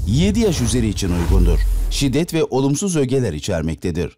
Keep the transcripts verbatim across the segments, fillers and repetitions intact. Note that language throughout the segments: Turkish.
yedi yaş üzeri için uygundur. Şiddet ve olumsuz ögeler içermektedir.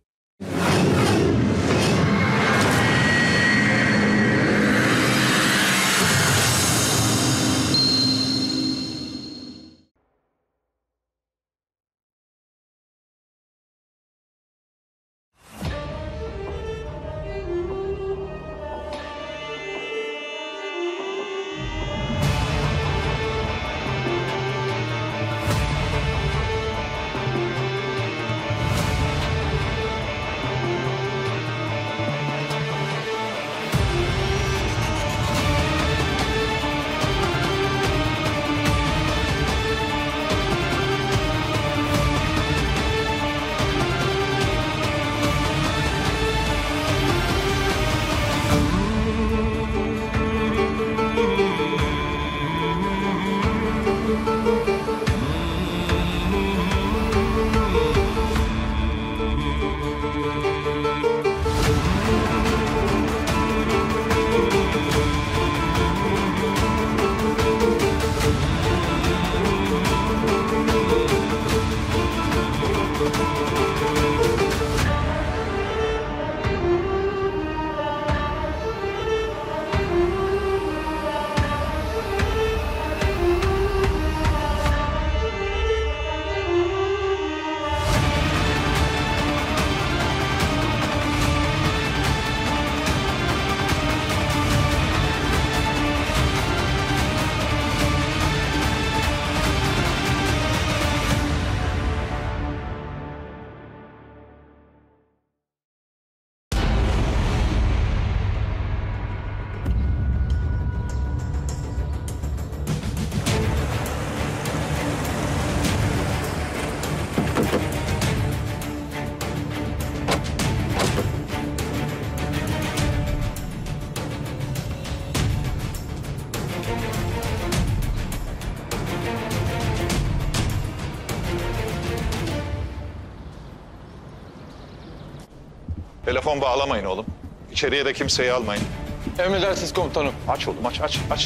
Telefon bağlamayın oğlum. İçeriye de kimseyi almayın. Emredersiniz komutanım. Aç oğlum, aç, aç, aç.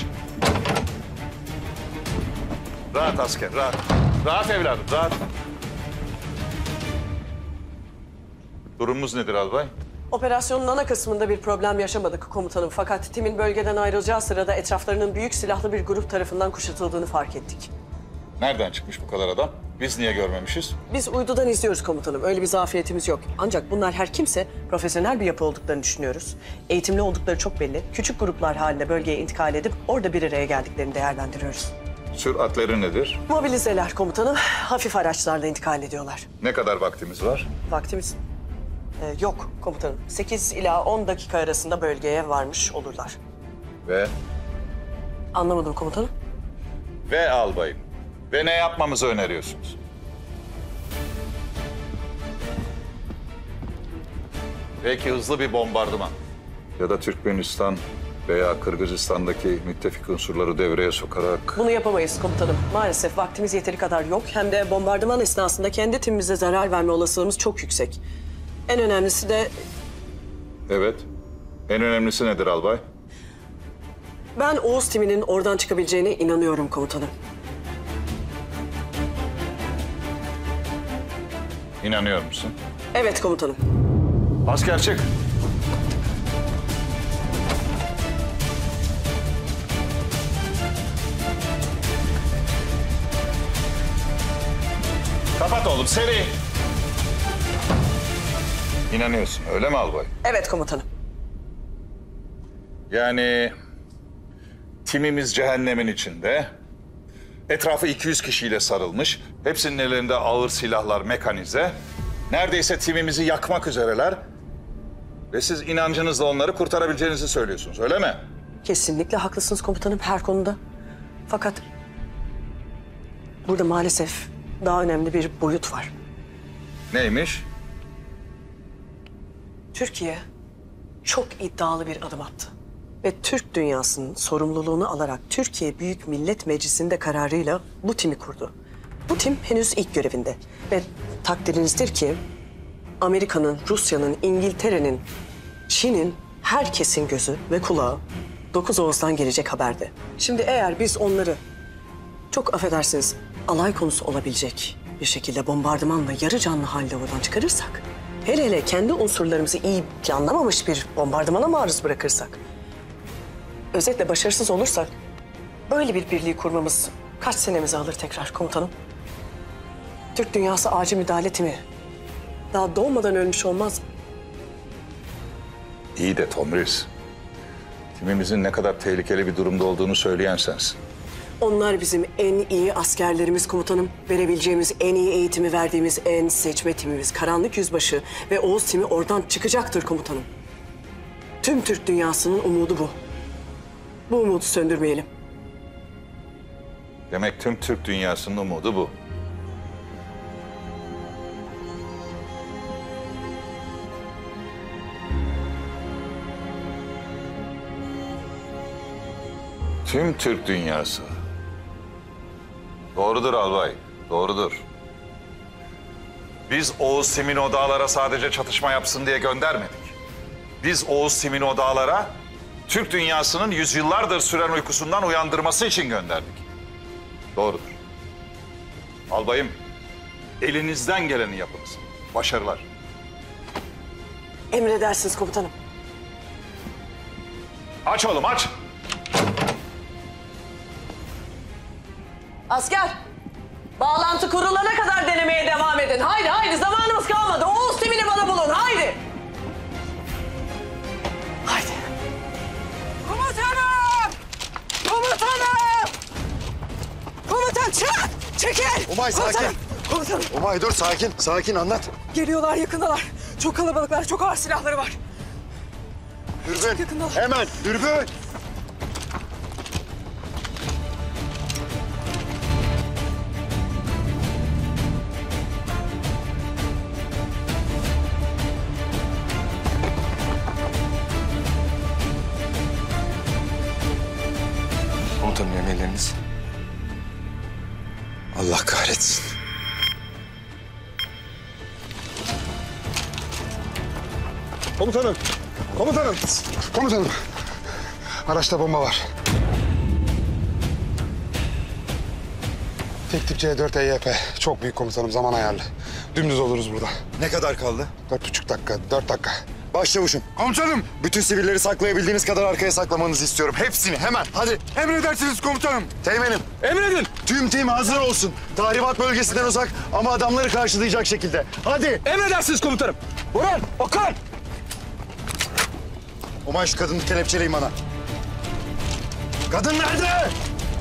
Rahat asker, rahat. Rahat evladım, rahat. Durumumuz nedir albay? Operasyonun ana kısmında bir problem yaşamadık komutanım. Fakat timin bölgeden ayrılacağı sırada etraflarının büyük silahlı bir grup tarafından kuşatıldığını fark ettik. Nereden çıkmış bu kadar adam? Biz niye görmemişiz? Biz uydudan izliyoruz komutanım. Öyle bir zafiyetimiz yok. Ancak bunlar her kimse profesyonel bir yapı olduklarını düşünüyoruz. Eğitimli oldukları çok belli. Küçük gruplar halinde bölgeye intikal edip orada bir araya geldiklerini değerlendiriyoruz. Süratleri nedir? Mobilizeler komutanım. Hafif araçlarla intikal ediyorlar. Ne kadar vaktimiz var? Vaktimiz ee, yok komutanım. sekiz ila on dakika arasında bölgeye varmış olurlar. Ve? Anlamadım komutanım. Ve albayım. Ve ne yapmamızı öneriyorsunuz? Belki hızlı bir bombardıman. Ya da Türkmenistan veya Kırgızistan'daki müttefik unsurları devreye sokarak... Bunu yapamayız komutanım. Maalesef vaktimiz yeteri kadar yok. Hem de bombardıman esnasında kendi timimize zarar verme olasılığımız çok yüksek. En önemlisi de... Evet. En önemlisi nedir albay? Ben Oğuz timinin oradan çıkabileceğine inanıyorum komutanım. İnanıyor musun? Evet komutanım. Asker çık. Kapat oğlum, seri. İnanıyorsun, öyle mi albay? Evet komutanım. Yani timimiz cehennemin içinde. Etrafı iki yüz kişiyle sarılmış. Hepsinin ellerinde ağır silahlar, mekanize. Neredeyse timimizi yakmak üzereler. Ve siz inancınızla onları kurtarabileceğinizi söylüyorsunuz, öyle mi? Kesinlikle haklısınız komutanım her konuda. Fakat burada maalesef daha önemli bir boyut var. Neymiş? Türkiye çok iddialı bir adım attı. Ve Türk dünyasının sorumluluğunu alarak Türkiye Büyük Millet Meclisi'nde kararıyla bu timi kurdu. Bu tim henüz ilk görevinde. Ve takdirinizdir ki Amerika'nın, Rusya'nın, İngiltere'nin, Çin'in herkesin gözü ve kulağı Dokuz Oğuz'dan gelecek haberde. Şimdi eğer biz onları çok affedersiniz alay konusu olabilecek bir şekilde bombardımanla yarı canlı halde oradan çıkarırsak, hele hele kendi unsurlarımızı iyi planlamamış bir bombardımana maruz bırakırsak, özetle başarısız olursak böyle bir birliği kurmamız kaç senemizi alır tekrar komutanım? Türk dünyası acil müdahale timi daha doğmadan ölmüş olmaz mı? İyi de Tomris, timimizin ne kadar tehlikeli bir durumda olduğunu söyleyen sensin. Onlar bizim en iyi askerlerimiz komutanım. Verebileceğimiz en iyi eğitimi verdiğimiz en seçme timimiz. Karanlık Yüzbaşı ve Oğuz timi oradan çıkacaktır komutanım. Tüm Türk dünyasının umudu bu. Bu umudu söndürmeyelim. Demek tüm Türk dünyasının umudu bu. Tüm Türk dünyası. Doğrudur albay, doğrudur. Biz Oğuz Timini o dağlara sadece çatışma yapsın diye göndermedik. Biz Oğuz Timini o dağlara Türk dünyasının yüzyıllardır süren uykusundan uyandırması için gönderdik. Doğrudur. Albayım, elinizden geleni yapınız. Başarılar. Emredersiniz komutanım. Aç oğlum, aç. Asker, bağlantı kurulana kadar denemeye devam edin. Haydi haydi, zamanımız kalmadı. Oğuz timini bana bulun, haydi. Haydi. Komutanım! Komutanım! Komutan çık! Çekil! Umay sakin. Komutanım! Komutanım! Umay dur sakin. Sakin anlat. Geliyorlar, yakındalar. Çok kalabalıklar, çok ağır silahları var. Dürbün. yakındalar. Hemen dürbün. Komutanım emirleriniz. Allah kahretsin. Komutanım, komutanım, komutanım. Araçta bomba var. Tek tip C dört E Y P. Çok büyük komutanım, zaman ayarlı. Dümdüz oluruz burada. Ne kadar kaldı? Dört buçuk dakika, dört dakika. Başçavuşum. Komutanım! Bütün sivilleri saklayabildiğiniz kadar arkaya saklamanızı istiyorum. Hepsini hemen. Hadi. Emredersiniz komutanım. Teğmenim. Emredin. Tüm tim hazır olsun. Tahribat bölgesinden uzak ama adamları karşılayacak şekilde. Hadi. Emredersiniz komutanım. Burhan, Okan. Umay şu kadını kelepçeleyin bana. Kadın nerede?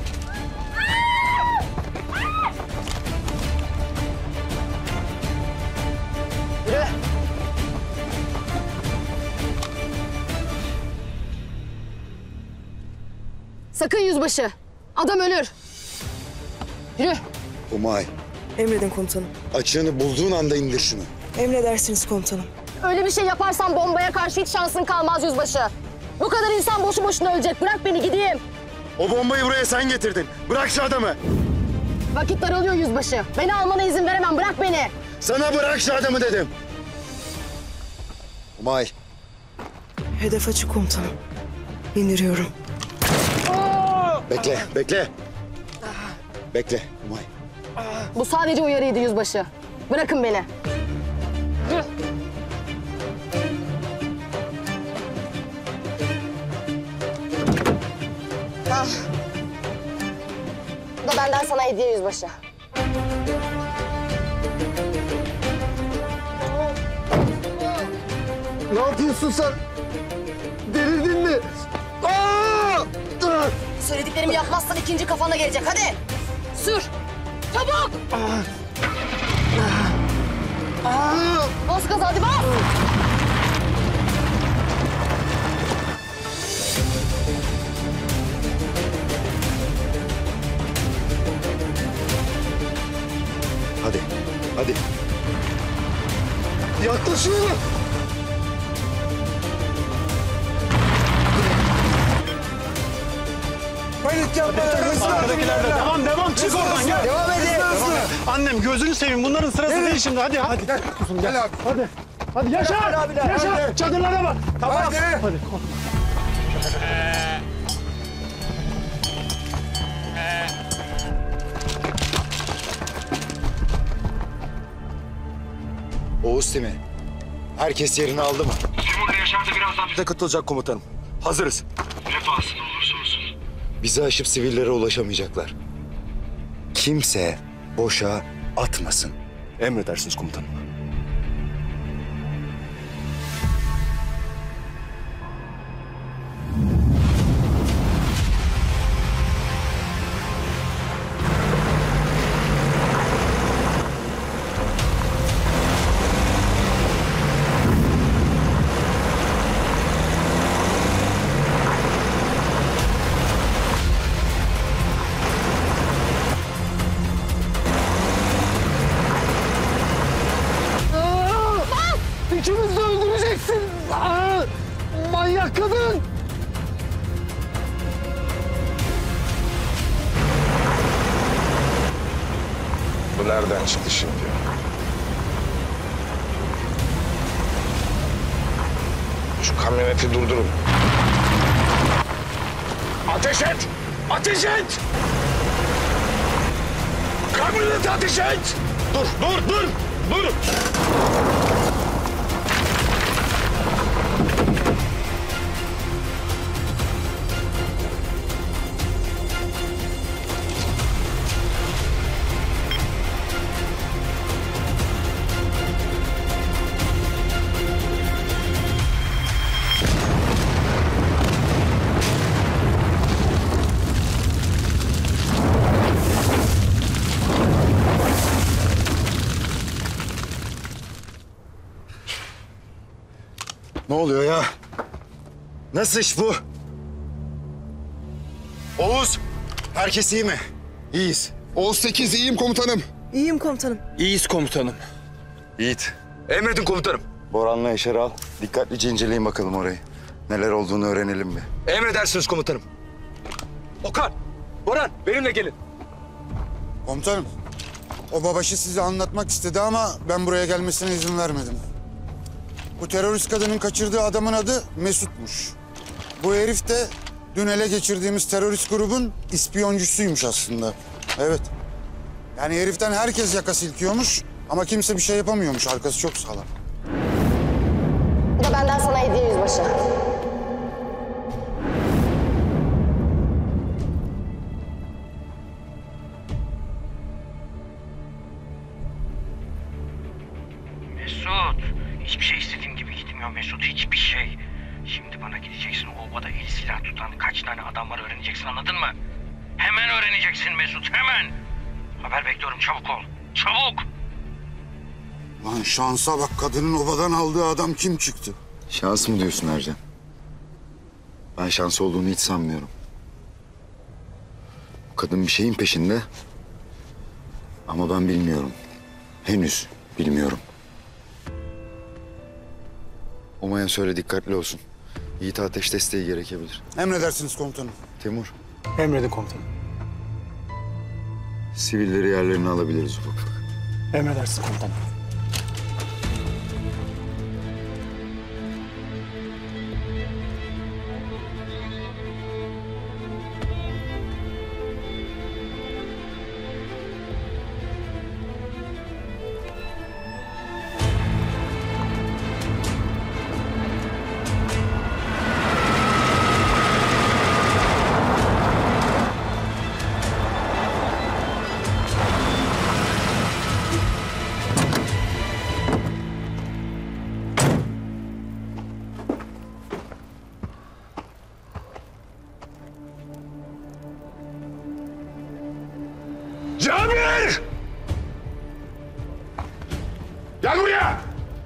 Sakın yüzbaşı. Adam ölür. Yürü. Umay, Emredin komutanım. açığını bulduğun anda indir şunu. Emredersiniz komutanım. Öyle bir şey yaparsan bombaya karşı hiç şansın kalmaz yüzbaşı. Bu kadar insan boşu boşuna ölecek. Bırak beni gideyim. O bombayı buraya sen getirdin. Bırak şu adamı. Vakit daralıyor yüzbaşı. Beni almana izin veremem. Bırak beni. Sana bırak şu adamı dedim. Umay. Hedef açık komutanım. İndiriyorum. Bekle, bekle. Bekle, Umay. Bu sadece uyarıydı yüzbaşı. Bırakın beni. Yürü. Ah. Bu da benden sana hediye yüzbaşı. Ne yapıyorsun sen? Delirdin mi? Aa! Söylediklerimi yapmazsan ikinci kafana gelecek. Hadi. Sür. Çabuk. Bas gaza hadi bas. Hadi, hadi. Yaklaşıyorum. Panik yapma. Arkadakilerde devam devam çık oradan gel. Devam edin. Annem gözünü seveyim bunların sırası değil şimdi hadi hadi. Gel kuzum gel abi. Hadi. Hadi Yaşar. Yaşar. Çadırlara bak. Tamam. Hadi. Hadi. Oğuz Timi, herkes yerini aldı mı? Timur'la Yaşar da birazdan bize katılacak komutanım. Hazırız. Ne pahasına olursa olsun. Bizi aşıp sivillere ulaşamayacaklar. Kimse boşa atmasın. Emredersiniz komutanım. İkimiz de öldüreceksin. Aa, manyak kadın. Bu nereden çıktı şimdi? Şu kamyoneti durdurun. Ateş et! Ateş et! Kamyoneti ateş et! Dur, dur, dur! Dur! Ne oluyor ya? Nasıl iş bu? Oğuz, herkes iyi mi? İyiyiz. Oğuz sekiz, iyiyim komutanım. İyiyim komutanım. İyiyiz komutanım. Yiğit, Emredin komutanım. Boran'la Yaşar'ı al. Dikkatlice inceleyin bakalım orayı. Neler olduğunu öğrenelim bir. Emredersiniz komutanım. Okan, Boran benimle gelin. Komutanım, o babaşı size anlatmak istedi ama ben buraya gelmesine izin vermedim. Bu terörist kadının kaçırdığı adamın adı Mesut'muş. Bu herif de dün ele geçirdiğimiz terörist grubun ispiyoncusuymuş aslında. Evet. Yani heriften herkes yaka silkiyormuş ama kimse bir şey yapamıyormuş. Arkası çok sağlam. Bu da benden sana hediye yüzbaşı. Mesut, hiçbir şey istediğim gibi gitmiyor Mesut, hiçbir şey. Şimdi bana gideceksin, obada el silah tutan kaç tane adam var öğreneceksin, anladın mı? Hemen öğreneceksin Mesut, hemen. Haber bekliyorum, çabuk ol, çabuk. Lan şansa bak, kadının obadan aldığı adam kim çıktı? Şans mı diyorsun Ercan? Ben şans olduğunu hiç sanmıyorum. Bu kadın bir şeyin peşinde. Ama ben bilmiyorum. Henüz bilmiyorum. Umayan söyle, dikkatli olsun. Yiğit ateş desteği gerekebilir. Emredersiniz komutanım. Timur, Emredin komutanım. sivilleri yerlerine alabiliriz ufak ufak. Emredersiniz komutanım. Cabir! Gel buraya!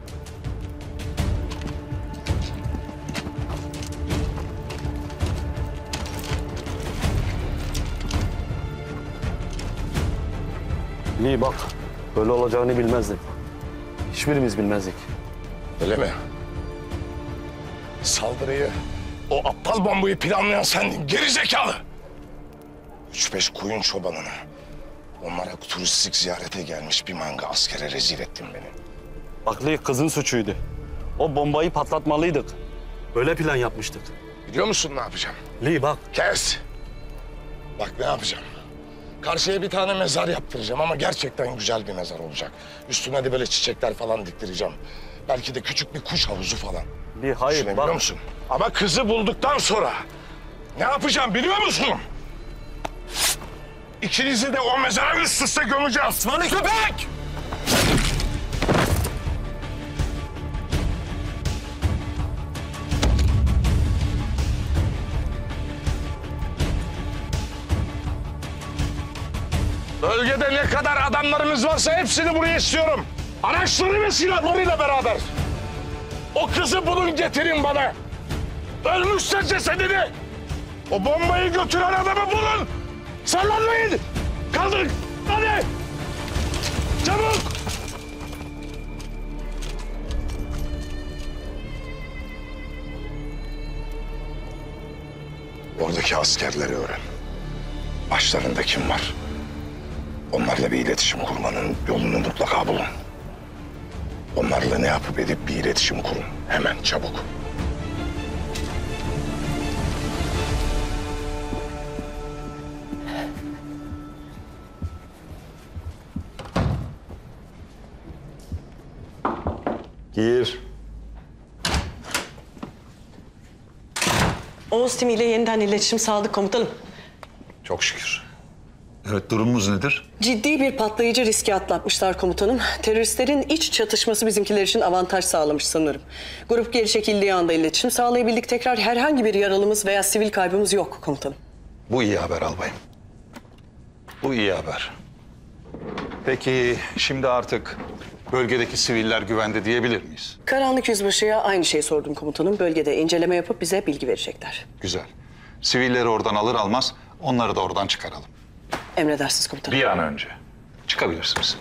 İyi bak, böyle olacağını bilmezdim. Hiçbirimiz bilmezdik. Öyle mi? Saldırıyı, o aptal bombayı planlayan sendin, geri zekalı! Üç beş koyun çobanını, onlara turistik ziyarete gelmiş bir manga askere rezil ettin beni. Aklı kızın suçuydu. O bombayı patlatmalıydık. Böyle plan yapmıştık. Biliyor musun ne yapacağım? Lee bak. Kes! Bak ne yapacağım. Karşıya bir tane mezar yaptıracağım ama gerçekten güzel bir mezar olacak. Üstüne de böyle çiçekler falan diktireceğim. Belki de küçük bir kuş havuzu falan. Bir hayır Düşünebiliyor bak. musun? Ama kızı bulduktan sonra ne yapacağım biliyor musun? İkinizi de o mezara üst üste gömeceğim. Osmanlı köpek! Bölgede ne kadar adamlarımız varsa hepsini buraya istiyorum. Araçları ve silahlarıyla beraber. O kızı bulun getirin bana. Ölmüşse cesedini. O bombayı götüren adamı bulun. Sallanmayın. Kaldırın. Hadi. Çabuk. Oradaki askerleri öğren. Başlarında kim var? Onlarla bir iletişim kurmanın yolunu mutlaka bulun. Onlarla ne yapıp edip bir iletişim kurun. Hemen, çabuk. Gir. Oğuz Timi ile yeniden iletişim sağladık komutanım. Çok şükür. Evet, durumumuz nedir? Ciddi bir patlayıcı riski atlatmışlar komutanım. Teröristlerin iç çatışması bizimkiler için avantaj sağlamış sanırım. Grup geri çekildiği anda iletişim sağlayabildik. Tekrar herhangi bir yaralımız veya sivil kaybımız yok komutanım. Bu iyi haber albayım. Bu iyi haber. Peki şimdi artık bölgedeki siviller güvende diyebilir miyiz? Karanlık Yüzbaşı'ya aynı şeyi sordum komutanım. Bölgede inceleme yapıp bize bilgi verecekler. Güzel. Sivilleri oradan alır almaz onları da oradan çıkaralım. Emredersiniz komutanım. Bir an önce. Çıkabilirsiniz.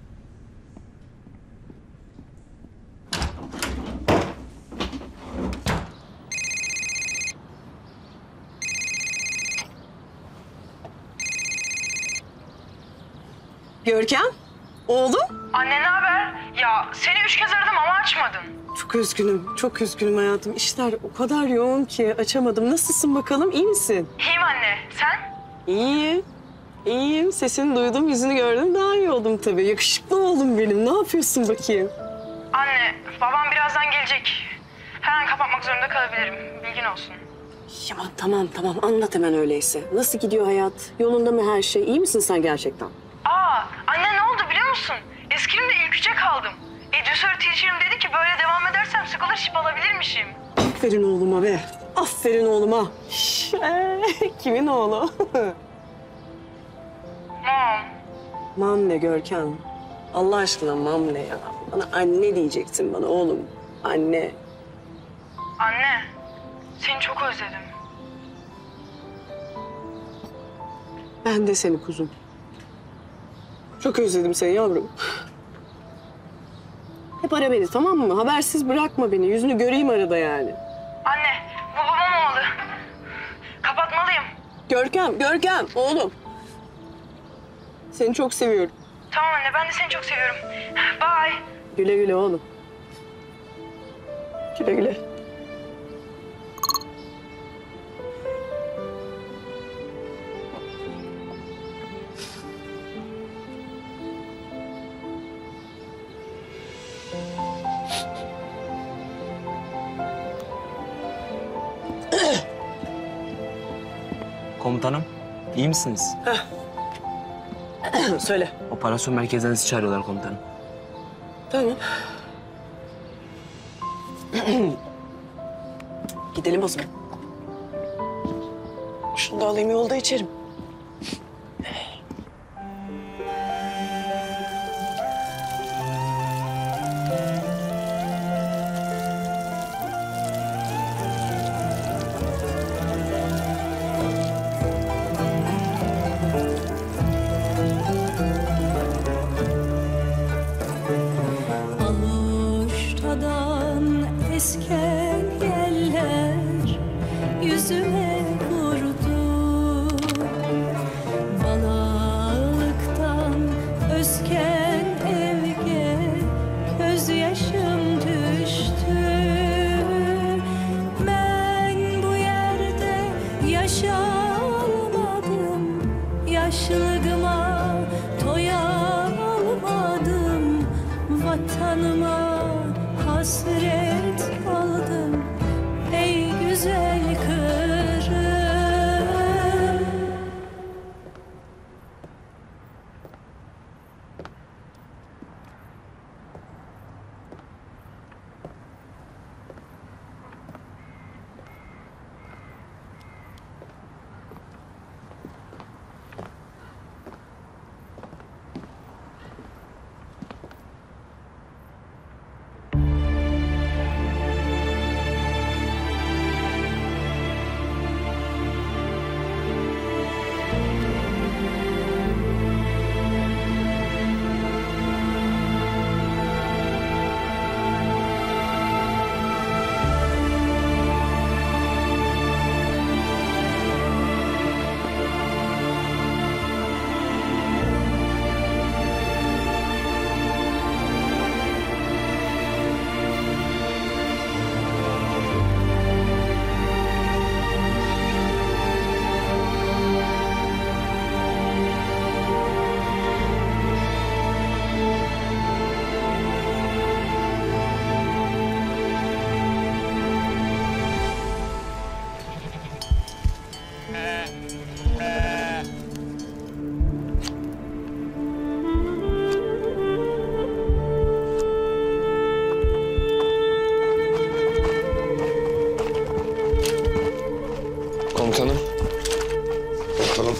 Görkem, oğlum. Anne ne haber? Ya seni üç kez aradım ama açmadın. Çok üzgünüm, çok üzgünüm hayatım. İşler o kadar yoğun ki açamadım. Nasılsın bakalım, iyi misin? İyiyim anne, sen? İyiyim. İyiyim. Sesini duydum, yüzünü gördüm. Daha iyi oldum tabii. Yakışıklı oğlum benim. Ne yapıyorsun bakayım? Anne, babam birazdan gelecek. Her an kapatmak zorunda kalabilirim. Bilgin olsun. Yaman tamam tamam. Anlat hemen öyleyse. Nasıl gidiyor hayat? Yolunda mı her şey? İyi misin sen gerçekten? Aa, anne ne oldu biliyor musun? Eskilimde ilk üçe kaldım. Edüsör teacher'ım dedi ki böyle devam edersem scholarship alabilirmişim. Aferin oğluma be. Aferin oğluma. Şş, ee, kimin oğlu? Mom. Mam ne Görkem? Allah aşkına mam ne ya? Bana anne diyeceksin bana oğlum. Anne. Anne, seni çok özledim. Ben de seni kuzum. Çok özledim seni yavrum. Hep ara beni tamam mı? Habersiz bırakma beni. Yüzünü göreyim arada yani. Anne, bu babam olmalı. Kapatmalıyım. Görkem, Görkem oğlum. Seni çok seviyorum. Tamam anne, ben de seni çok seviyorum. Bye. Güle güle oğlum. Güle güle. Komutanım, iyi misiniz? Söyle. Operasyon merkezinden sizi çağırıyorlar komutanım. Tamam. Gidelim o zaman. Şunu da alayım yolda içerim. Aluştadan esken yeller yüzüme vurdu. Balalıktan özken evge gözyaşım düştü. Ben bu yerde yaşamadım, yaşlılığım Komutanım. Komutanım.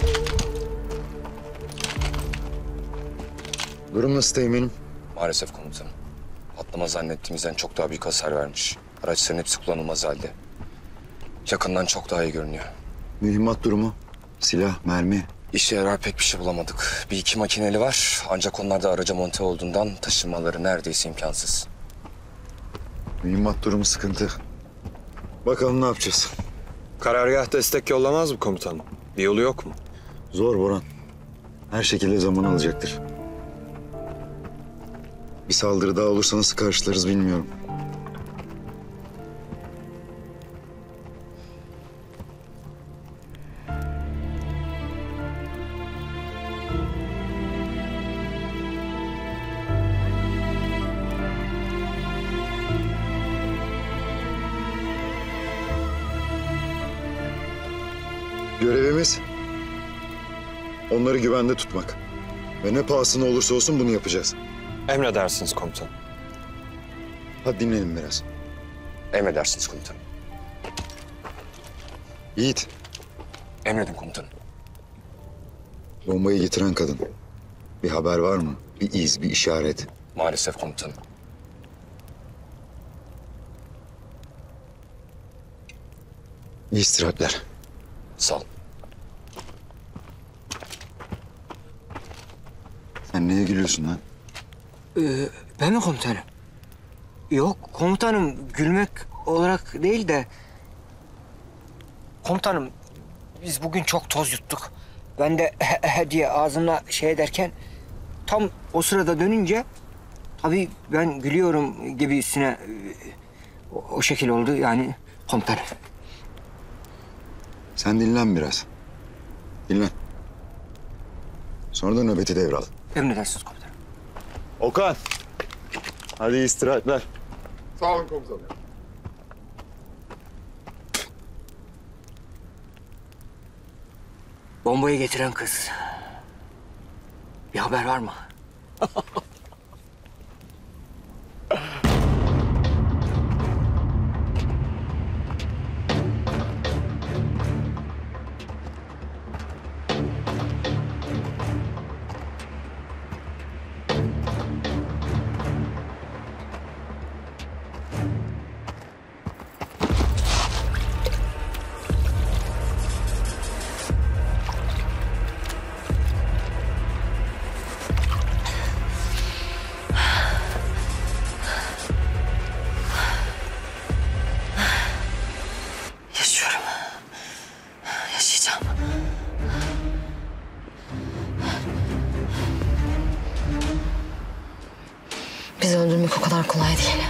Durum nasıl teğmenim? Maalesef komutanım. Patlama zannettiğimizden çok daha büyük hasar vermiş. Araçların hepsi kullanılmaz halde. Yakından çok daha iyi görünüyor. Mühimmat durumu? Silah, mermi? İşe yarar pek bir şey bulamadık. Bir iki makineli var ancak onlar da araca monte olduğundan taşınmaları neredeyse imkansız. Mühimmat durumu sıkıntı. Bakalım ne yapacağız? Karargah destek yollamaz mı komutanım? Bir yolu yok mu? Zor Boran. Her şekilde zaman alacaktır. Bir saldırı daha olursa nasıl karşılarız bilmiyorum. Görevimiz onları güvende tutmak. Ve ne pahasına olursa olsun bunu yapacağız. Emredersiniz komutanım. Hadi dinlenin biraz. Emredersiniz komutanım. Yiğit. Emredin komutanım. Bombayı getiren kadın. Bir haber var mı? Bir iz, bir işaret. Maalesef komutanım. İyi istirahatler. Sağ ol. Sen neye gülüyorsun lan? Ee, ben mi komutanım? Yok komutanım, gülmek olarak değil de... Komutanım, biz bugün çok toz yuttuk. Ben de he he diye ağzımla şey ederken... Tam o sırada dönünce... Tabii ben gülüyorum gibi üstüne... O, o şekil oldu yani komutanım. Sen dinlen biraz. Dinlen. Sonra da nöbeti devral. Emredersiniz komutanım. Okan. Hadi iyi istirahatler. Sağ olun komutanım. Bombayı getiren kız. Bir haber var mı? Yaşıyorum. Yaşayacağım. Bizi öldürmek o kadar kolay değil.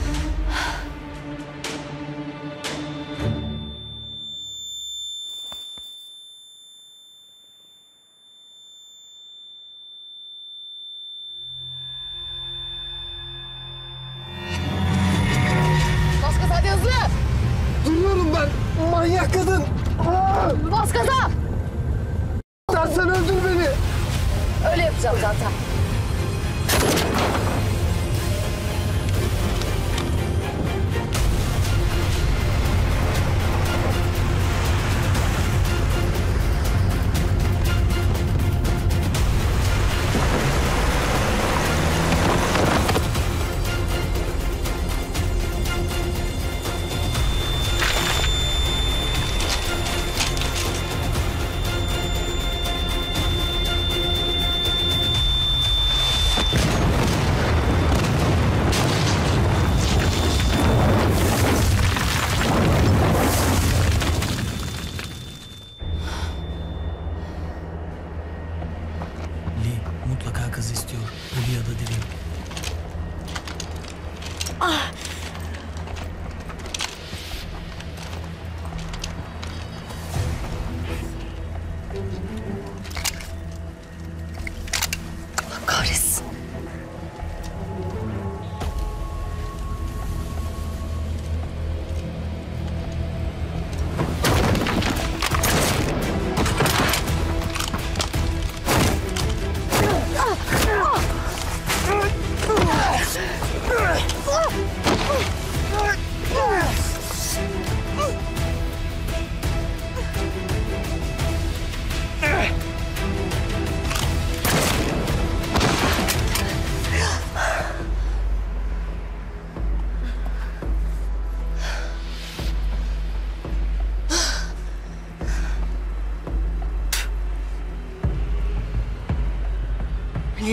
Bas gaza hadi hızlı. Duruyorum ben. Manyak kadın. Aa! Bas gaza. Dersen öldür beni. Öyle yapacağım zaten. Mutlaka kız istiyor. Ölü ya da diri. Ah. Allah kahretsin. Ah!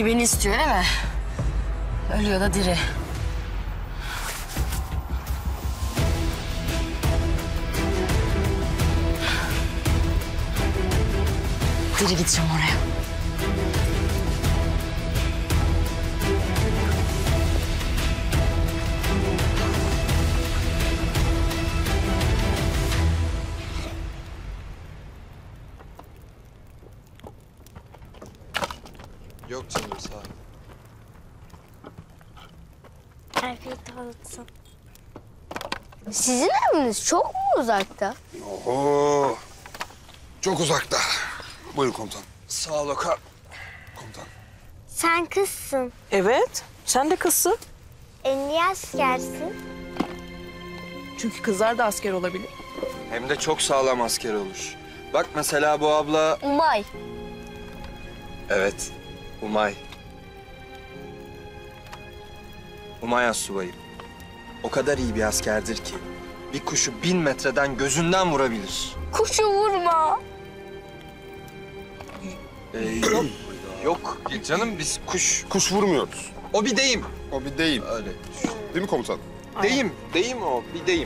Biri beni istiyor değil mi? Ölü ya da diri. Diri gideceğim oraya. Yok canım, sağ ol. Afiyet olsun. Sizin eviniz çok mu uzakta? Oho. Çok uzakta. Buyurun komutan. Sağ ol Okan. Komutan. Sen kızsın. Evet, sen de kızsın. E niye askersin? Çünkü kızlar da asker olabilir. Hem de çok sağlam asker olur. Bak mesela bu abla... Umay. Evet, Umay. Umay astsubayı. O kadar iyi bir askerdir ki bir kuşu bin metreden gözünden vurabilir. Kuşu vurma. Ee, yok. Yok canım, biz kuş... Kuş vurmuyoruz. O bir deyim. O bir deyim. Öyle. Değil mi komutan? Deyim, deyim o, bir deyim.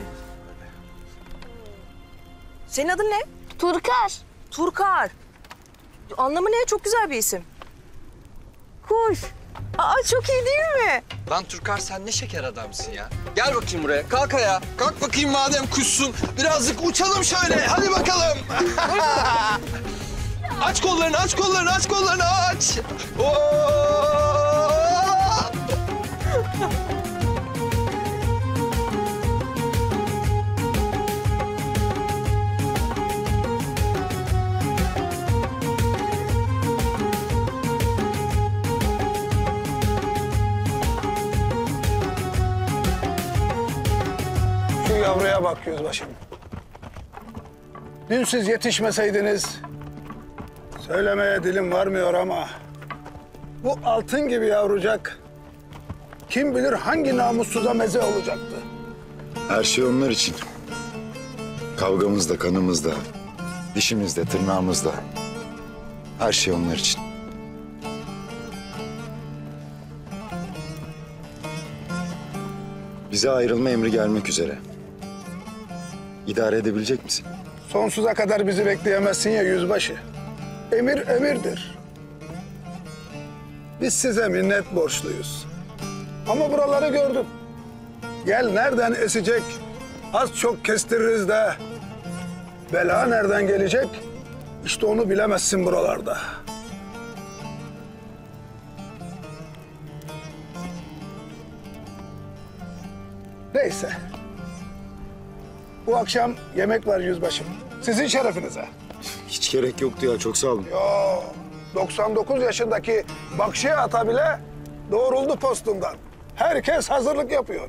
Senin adın ne? Turkar. Turkar. Anlamı ne? Çok güzel bir isim. Kuş. Aa çok iyi değil mi? Lan Turkar, sen ne şeker adamsın ya. Gel bakayım buraya, kalk ayağa. Kalk bakayım madem kuşsun. Birazcık uçalım şöyle, hadi bakalım. Aç kollarını, aç kollarını, aç kollarını, aç. Oo! Şu yavruya bak yüzbaşım. Dün siz yetişmeseydiniz, söylemeye dilim varmıyor ama bu altın gibi yavrucak kim bilir hangi namussuza meze olacaktı. Her şey onlar için. Kavgamızda, kanımızda, dişimizde, tırnağımızda. Her şey onlar için. Bize ayrılma emri gelmek üzere. İdare edebilecek misin? Sonsuza kadar bizi bekleyemezsin ya yüzbaşı. Emir emirdir. Biz size minnet borçluyuz. Ama buraları gördün. Gel nereden esecek az çok kestiririz de bela nereden gelecek işte onu bilemezsin buralarda. Neyse. Bu akşam yemek var yüzbaşım. Sizin şerefinize. Hiç gerek yoktu ya, çok sağ olun. Yo, doksan dokuz yaşındaki Bakşi Ata bile doğruldu postundan. Herkes hazırlık yapıyor.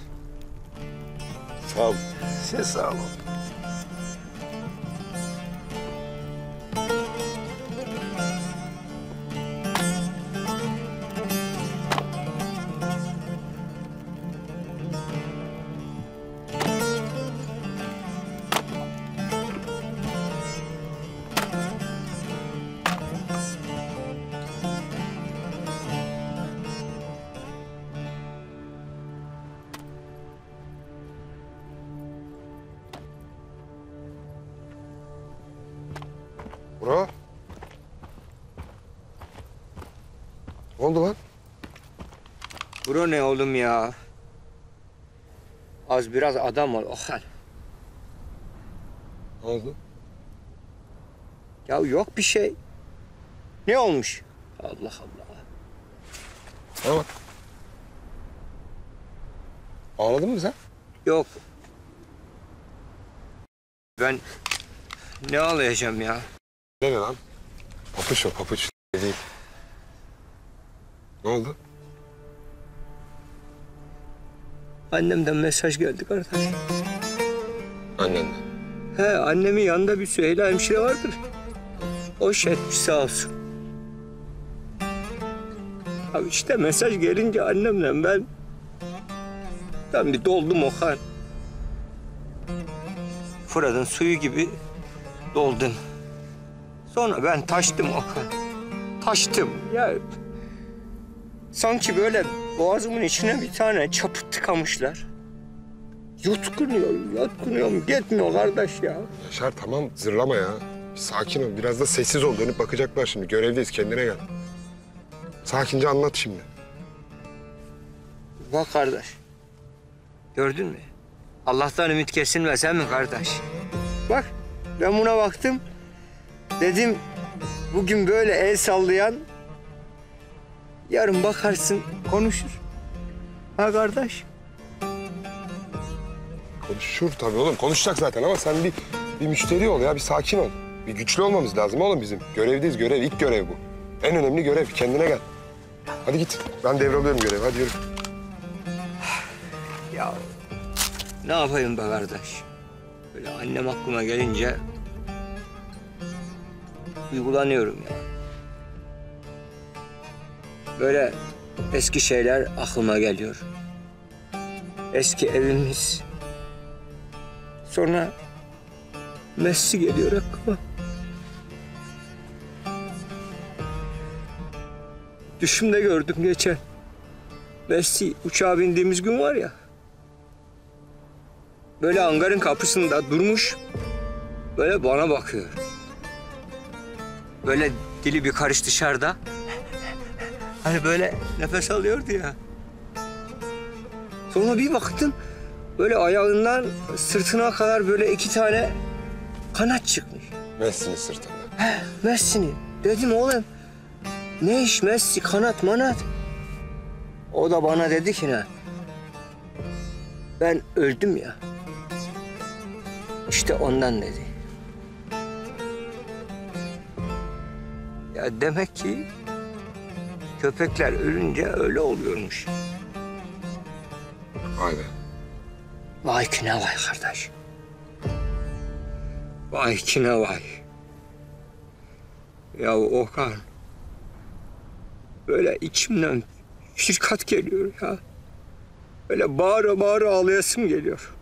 Sağ olun. Siz sağ olun. Bro. Ne oldu lan? Bro ne oğlum ya? Az biraz adam ol Okan. Ne oldu? Ya yok bir şey. Ne olmuş? Allah Allah. Tamam. Ağladın mı sen? Yok. Ben ne ağlayacağım ya? Ne ne lan? Papuç o, papuç değil. Ne oldu? Annemden mesaj geldi kardeş. Annenden. He, annemin yanında bir Süheyla hemşire vardır. O şey etmiş sağ olsun. Abi işte mesaj gelince annemle ben... Ben bir doldum Okan. Fırat'ın suyu gibi doldum. Sonra ben taştım Okan. Taştım ya. Sanki böyle boğazımın içine bir tane çaput tıkamışlar. Yutkunuyorum, yutkunuyorum. Gitmiyor kardeş ya. Yaşar tamam zırlama ya. Bir sakin ol. Biraz da sessiz ol. Dönüp bakacaklar şimdi. Görevdeyiz. Kendine gel. Sakince anlat şimdi. Bak kardeş. Gördün mü? Allah'tan ümit kesilmez he mi kardeş? Bak ben buna baktım. Dedim bugün böyle el sallayan yarın bakarsın konuşur. Ha kardeş? Konuşur tabii oğlum. Konuşacak zaten ama sen bir, bir müşteri ol ya. Bir sakin ol. Bir güçlü olmamız lazım oğlum bizim. Görevdeyiz. Görev. İlk görev bu. En önemli görev. Kendine gel. Hadi git. Ben devralıyorum görevi. Hadi yürü. Ya ne yapayım be kardeş? Böyle annem aklıma gelince uygulanıyorum ya. Böyle eski şeyler aklıma geliyor. Eski evimiz. Sonra Messi geliyor aklıma. Düşümde gördüm geçen. Messi uçağa bindiğimiz gün var ya. Böyle hangarın kapısında durmuş. Böyle bana bakıyor. Böyle dili bir karış dışarıda. Hani böyle nefes alıyordu ya. Sonra bir baktım. Böyle ayağından sırtına kadar böyle iki tane kanat çıkmış. Messi'nin sırtında. He, Messi'nin. Dedim oğlum, ne iş Messi, kanat manat. O da bana dedi ki ne? Ben öldüm ya. İşte ondan dedi. Ya demek ki köpekler ölünce öyle oluyormuş. Vay be. Vay ki ne vay kardeş. Vay ki ne vay. Ya Okan. Böyle içimden şirkat geliyor ya. Böyle bağıra bağıra ağlayasım geliyor.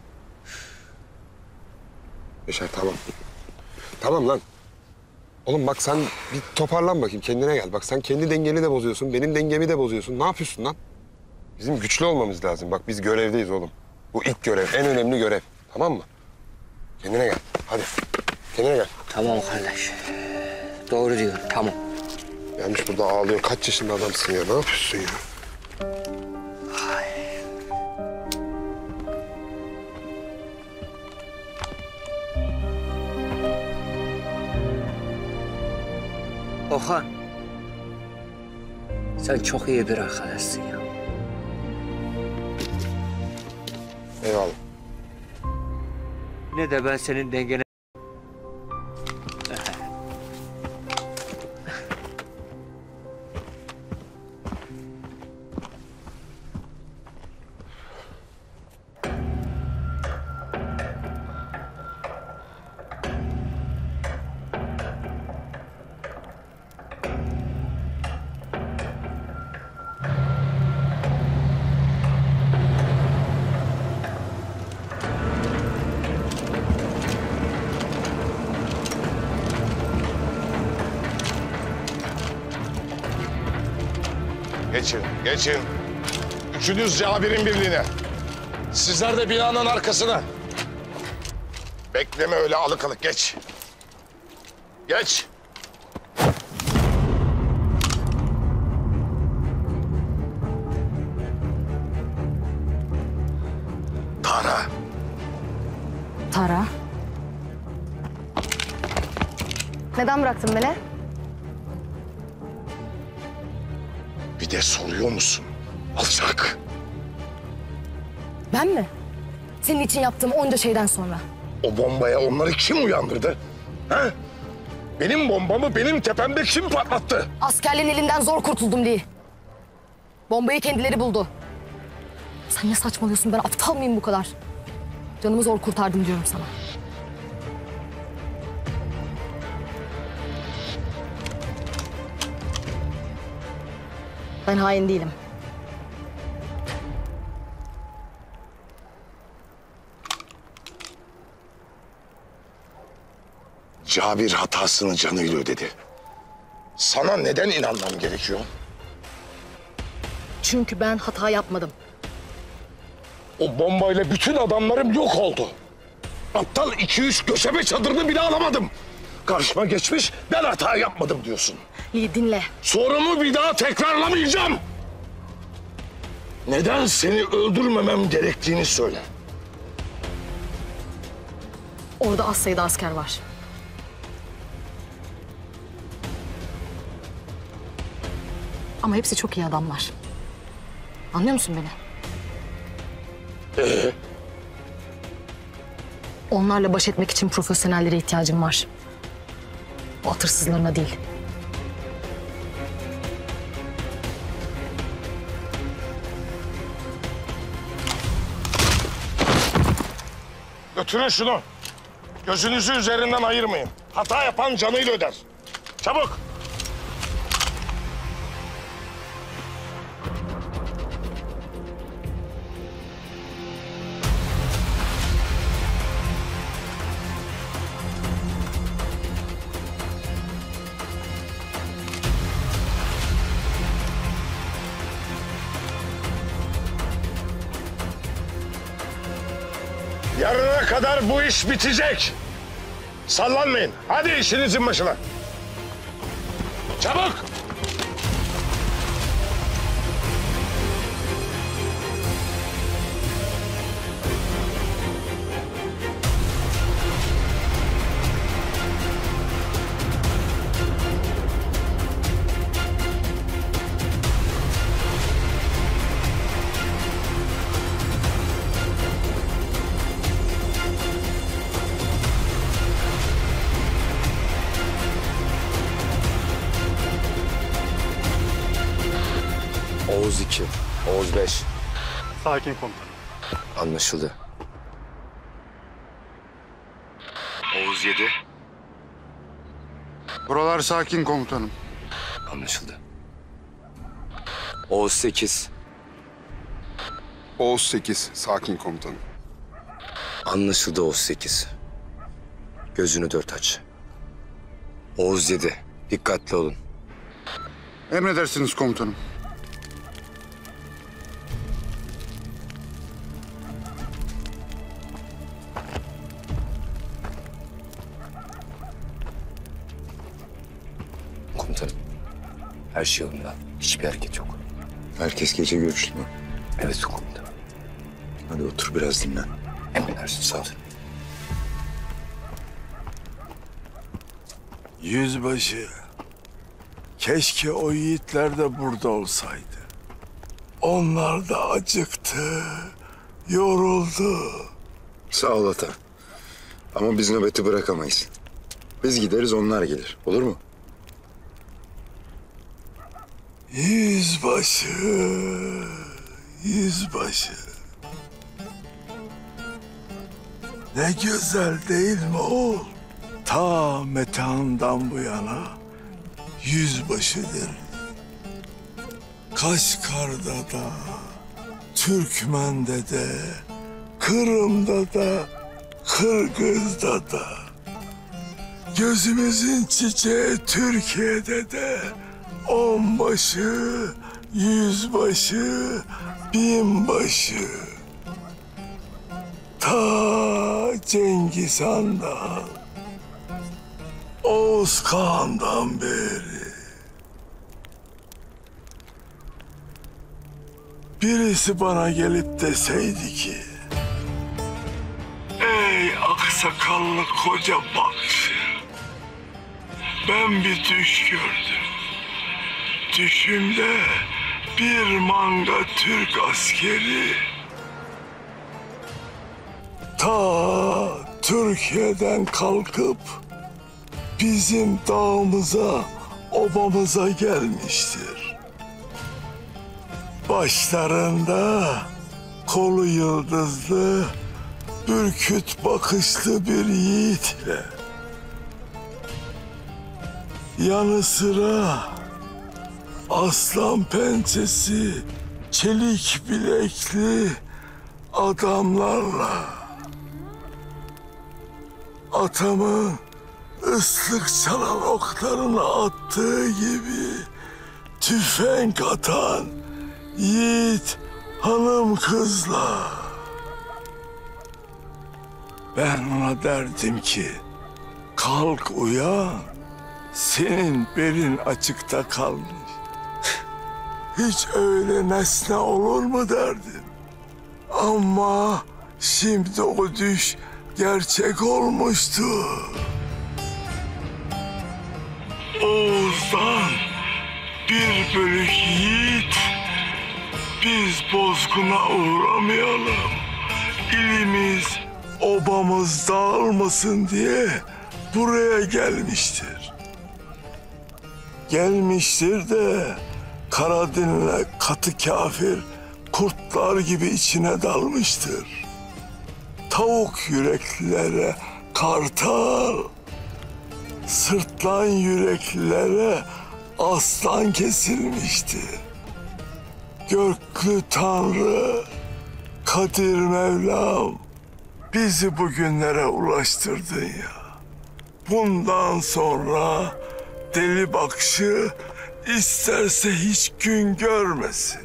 Yaşar tamam. Tamam lan. Oğlum bak sen bir toparlan bakayım. Kendine gel. Bak sen kendi dengeni de bozuyorsun. Benim dengemi de bozuyorsun. Ne yapıyorsun lan? Bizim güçlü olmamız lazım. Bak biz görevdeyiz oğlum. Bu ilk görev. En önemli görev. Tamam mı? Kendine gel. Hadi. Kendine gel. Tamam kardeş. Doğru diyor. Tamam. Gelmiş burada ağlıyor. Kaç yaşında adamsın ya? Ne yapıyorsun ya? Okan. Sen çok iyi bir arkadaşsın ya. Eyvallah. Ne de ben senin dengene... Geçin, geçin. Üçünüz Cabir'in birliğine. Sizler de binanın arkasına. Bekleme öyle alık alık, geç. Geç. Tara. Tara. Neden bıraktın beni? Bir de soruyor musun? Alçak. Ben mi? Senin için yaptığım onca şeyden sonra. O bombaya onları kim uyandırdı? Ha? Benim bombamı benim tepemde kim patlattı? Askerlerin elinden zor kurtuldum Lee. Bombayı kendileri buldu. Sen ne saçmalıyorsun? Ben aptal mıyım bu kadar? Canımı zor kurtardım diyorum sana. Ben hain değilim. Cabir hatasını canıyla ödedi. Sana neden inanmam gerekiyor? Çünkü ben hata yapmadım. O bombayla bütün adamlarım yok oldu. Aptal iki üç göçebe çadırını bile alamadım. Karşıma geçmiş, ben hata yapmadım diyorsun. Lee dinle. Sorumu bir daha tekrarlamayacağım. Neden seni öldürmemem gerektiğini söyle. Orada az sayıda asker var. Ama hepsi çok iyi adamlar. Anlıyor musun beni? Ee? Onlarla baş etmek için profesyonellere ihtiyacım var. O atırsızlarına değil. Götürün şunu. Gözünüzü üzerinden ayırmayın. Hata yapan canıyla öder. Çabuk. Yarına kadar bu iş bitecek. Sallanmayın. Hadi işinizin başına. Çabuk. Oğuz iki, Oğuz beş. Sakin komutanım. Anlaşıldı. Oğuz yedi. Buralar sakin komutanım. Anlaşıldı. Oğuz sekiz. Oğuz sekiz, sakin komutanım. Anlaşıldı Oğuz sekiz. Gözünü dört aç. Oğuz yedi, dikkatli olun. Emredersiniz komutanım. Komutanım, her şey yolunda. Hiçbir hareket yok. Herkes gece görüştü mü? Evet komutanım. Hadi otur biraz dinlen. Emredersin, sağ ol. Yüzbaşı, keşke o yiğitler de burada olsaydı. Onlar da acıktı, yoruldu. Sağ ol ata. Ama biz nöbeti bırakamayız. Biz gideriz, onlar gelir. Olur mu? Yüzbaşı, yüzbaşı. Ne güzel değil mi oğul? Ta metandan bu yana yüzbaşıdır. Kaşgar'da da, Türkmen'de de, Kırım'da da, Kırgız'da da. Gözümüzün çiçeği Türkiye'de de onbaşı, yüzbaşı, binbaşı. Ta Cengiz Han'dan, Oğuz Kağan'dan beri. Birisi bana gelip deseydi ki, ey aksakallı koca bakşı, ben bir düş gördüm. Düşümde bir manga Türk askeri ta Türkiye'den kalkıp bizim dağımıza, obamıza gelmiştir. Başlarında kolu yıldızlı, bürküt bakışlı bir yiğitle. Yanı sıra aslan pençesi, çelik bilekli adamlarla. Atamın ıslık çalan oklarını attığı gibi tüfek atan yiğit hanım kızla. Ben ona derdim ki, kalk uyan, senin belin açıkta kalmış. Hiç öyle nesne olur mu derdim. Ama şimdi o düş gerçek olmuştu. Oğuz'dan bir bölük yiğit, biz bozguna uğramayalım. İlimiz, obamız dağılmasın diye buraya gelmiştir. Gelmiştir de Karadin'le katı kafir kurtlar gibi içine dalmıştır. Tavuk yüreklilere kartal, sırtlan yüreklilere aslan kesilmiştir. Göklü Tanrı, Kadir Mevlam, bizi bugünlere ulaştırdın ya. Bundan sonra deli bakışı isterse hiç gün görmesin.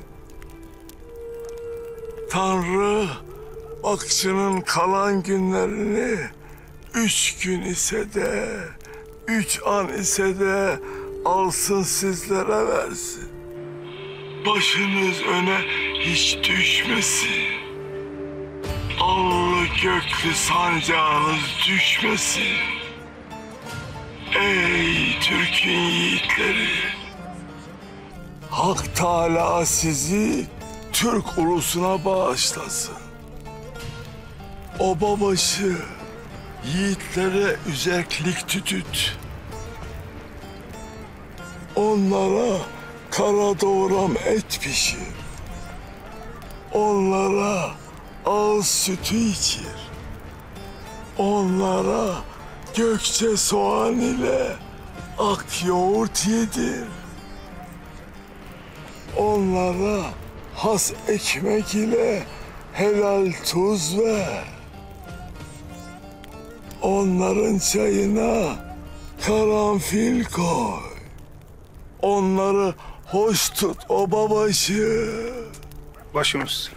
Tanrı bakıcının kalan günlerini üç gün ise de, üç an ise de alsın sizlere versin. Başınız öne hiç düşmesin. Allı göklü sancağınız düşmesin. Ey Türk'ün yiğitleri! Hak Teâlâ sizi Türk ulusuna bağışlasın. Obabaşı yiğitlere üzerklik tütüt. Onlara kara doğram et pişir. Onlara ağız sütü içir. Onlara gökçe soğan ile ak yoğurt yedir. Onlara has ekmek ile helal tuz ver. Onların çayına karanfil koy. Onları hoş tut obabaşı. Başımız.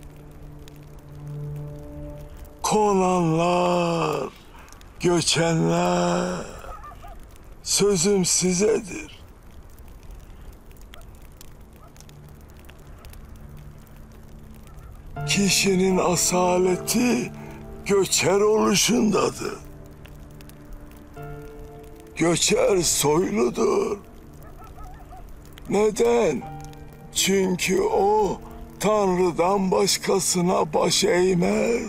Konanlar, göçenler, sözüm sizedir. Kişinin asaleti göçer oluşundadır. Göçer soyludur. Neden? Çünkü o Tanrı'dan başkasına baş eğmez.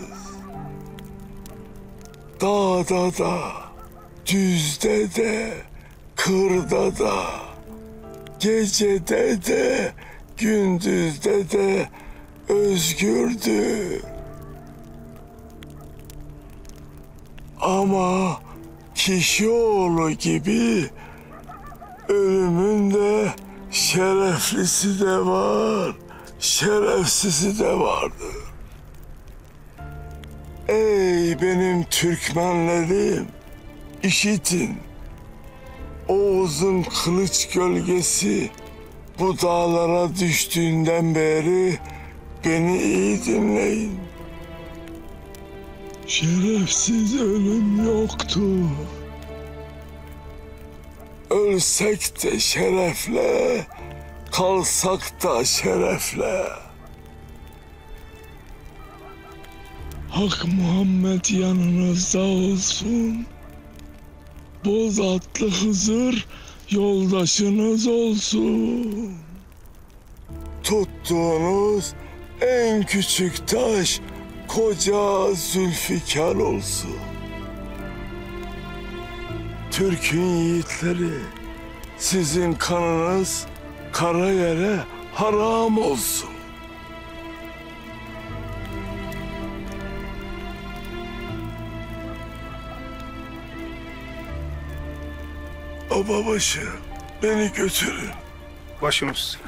Dağda da, düzde de, kırda da, gecede de, gündüzde de özgürdür. Ama kişi oğlu gibi ölümün de şereflisi de var, şerefsizi de vardır. Ey benim Türkmenlerim, işitin. Oğuz'un kılıç gölgesi bu dağlara düştüğünden beri beni iyi dinleyin. Şerefsiz ölüm yoktu. Ölsek de şerefle, kalsak da şerefle. Hak Muhammed yanınızda olsun. Boz atlı Hızır yoldaşınız olsun. Tuttuğunuz en küçük taş koca Zülfikar olsun. Türk'ün yiğitleri, sizin kanınız kara yere haram olsun. Obabaşı, beni götürün. Başımız.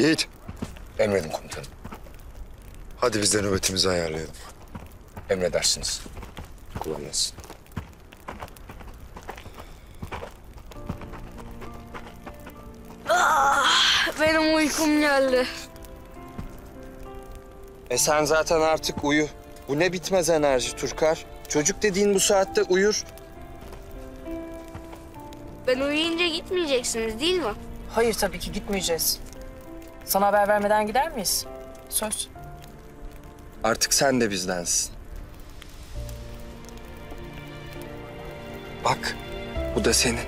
Yiğit. Emredin komutanım. Hadi biz de nöbetimizi ayarlayalım. Emredersiniz. Kolay gelsin. Ah, benim uykum geldi. E sen zaten artık uyu. Bu ne bitmez enerji Turkar. Çocuk dediğin bu saatte uyur. Ben uyuyunca gitmeyeceksiniz değil mi? Hayır tabii ki gitmeyeceğiz. Sana haber vermeden gider miyiz? Söz. Artık sen de bizdensin. Bak, bu da senin.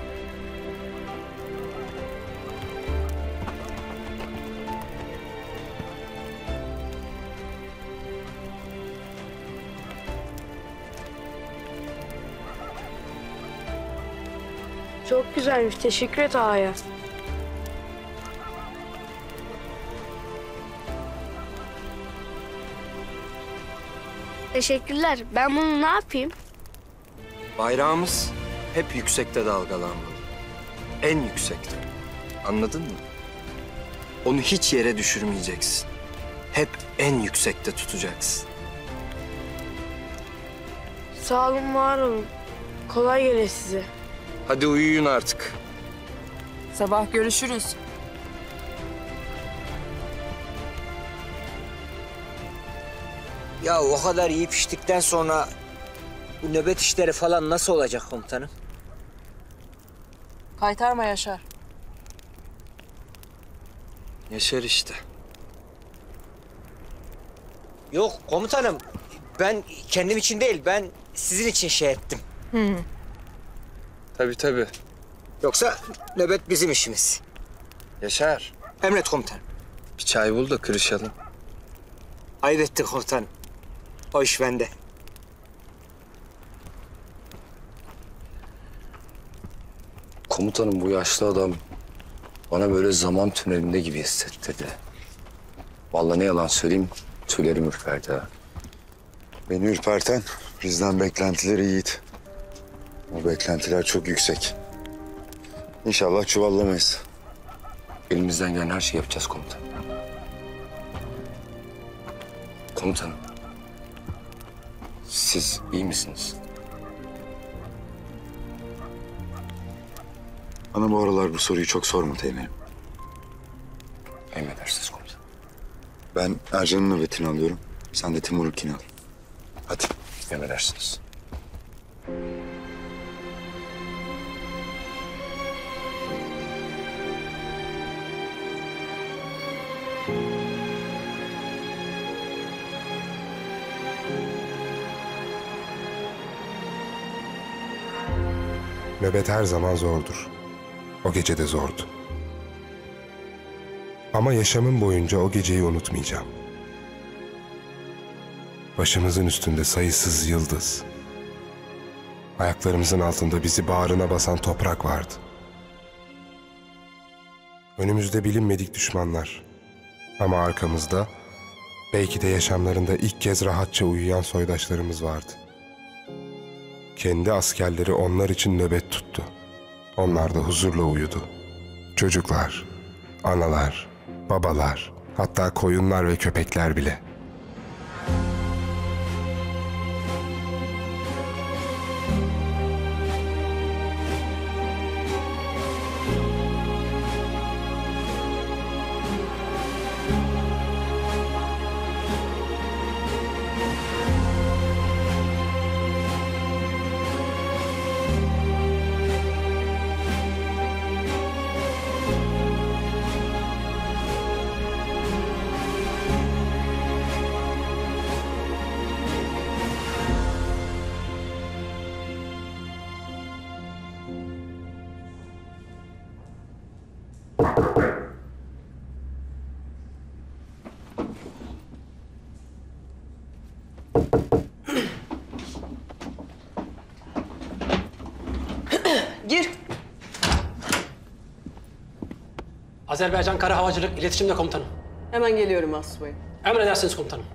Çok güzelmiş. Teşekkür et ağaya. Teşekkürler. Ben bunu ne yapayım? Bayrağımız hep yüksekte dalgalanmalı. En yüksekte. Anladın mı? Onu hiç yere düşürmeyeceksin. Hep en yüksekte tutacaksın. Sağ olun, var olun. Kolay gele size. Hadi uyuyun artık. Sabah görüşürüz. Ya o kadar yiyip içtikten sonra bu nöbet işleri falan nasıl olacak komutanım? Kaytarma Yaşar. Yaşar işte. Yok komutanım, ben kendim için değil, ben sizin için şey ettim. Hı. Tabii tabii. Yoksa nöbet bizim işimiz. Yaşar. Emret komutanım. Bir çay bul da kırışalım. Ayıp ettin komutanım. O iş bende. Komutanım bu yaşlı adam bana böyle zaman tünelinde gibi hissettirdi. Vallahi ne yalan söyleyeyim tüylerim ürperdi ha. Beni ürperten bizden beklentileri Yiğit. O beklentiler çok yüksek. İnşallah çuvallamayız. Elimizden gelen her şeyi yapacağız komutan. Komutanım. Siz iyi misiniz? Bana bu aralar bu soruyu çok sorma Teğmen'im. Emredersiniz komutanım. Ben Ercan'ın nöbetini alıyorum. Sen de Timur'unkini al. Hadi. Emredersiniz. Nöbet her zaman zordur. O gece de zordu. Ama yaşamım boyunca o geceyi unutmayacağım. Başımızın üstünde sayısız yıldız. Ayaklarımızın altında bizi bağrına basan toprak vardı. Önümüzde bilinmedik düşmanlar. Ama arkamızda belki de yaşamlarında ilk kez rahatça uyuyan soydaşlarımız vardı. Kendi askerleri onlar için nöbet tuttu. Onlar da huzurla uyudu. Çocuklar, analar, babalar, hatta koyunlar ve köpekler bile. Gir. Azerbaycan Kara Havacılık İletişimde Komutanım. Hemen geliyorum Asubayım. Emredersiniz komutanım.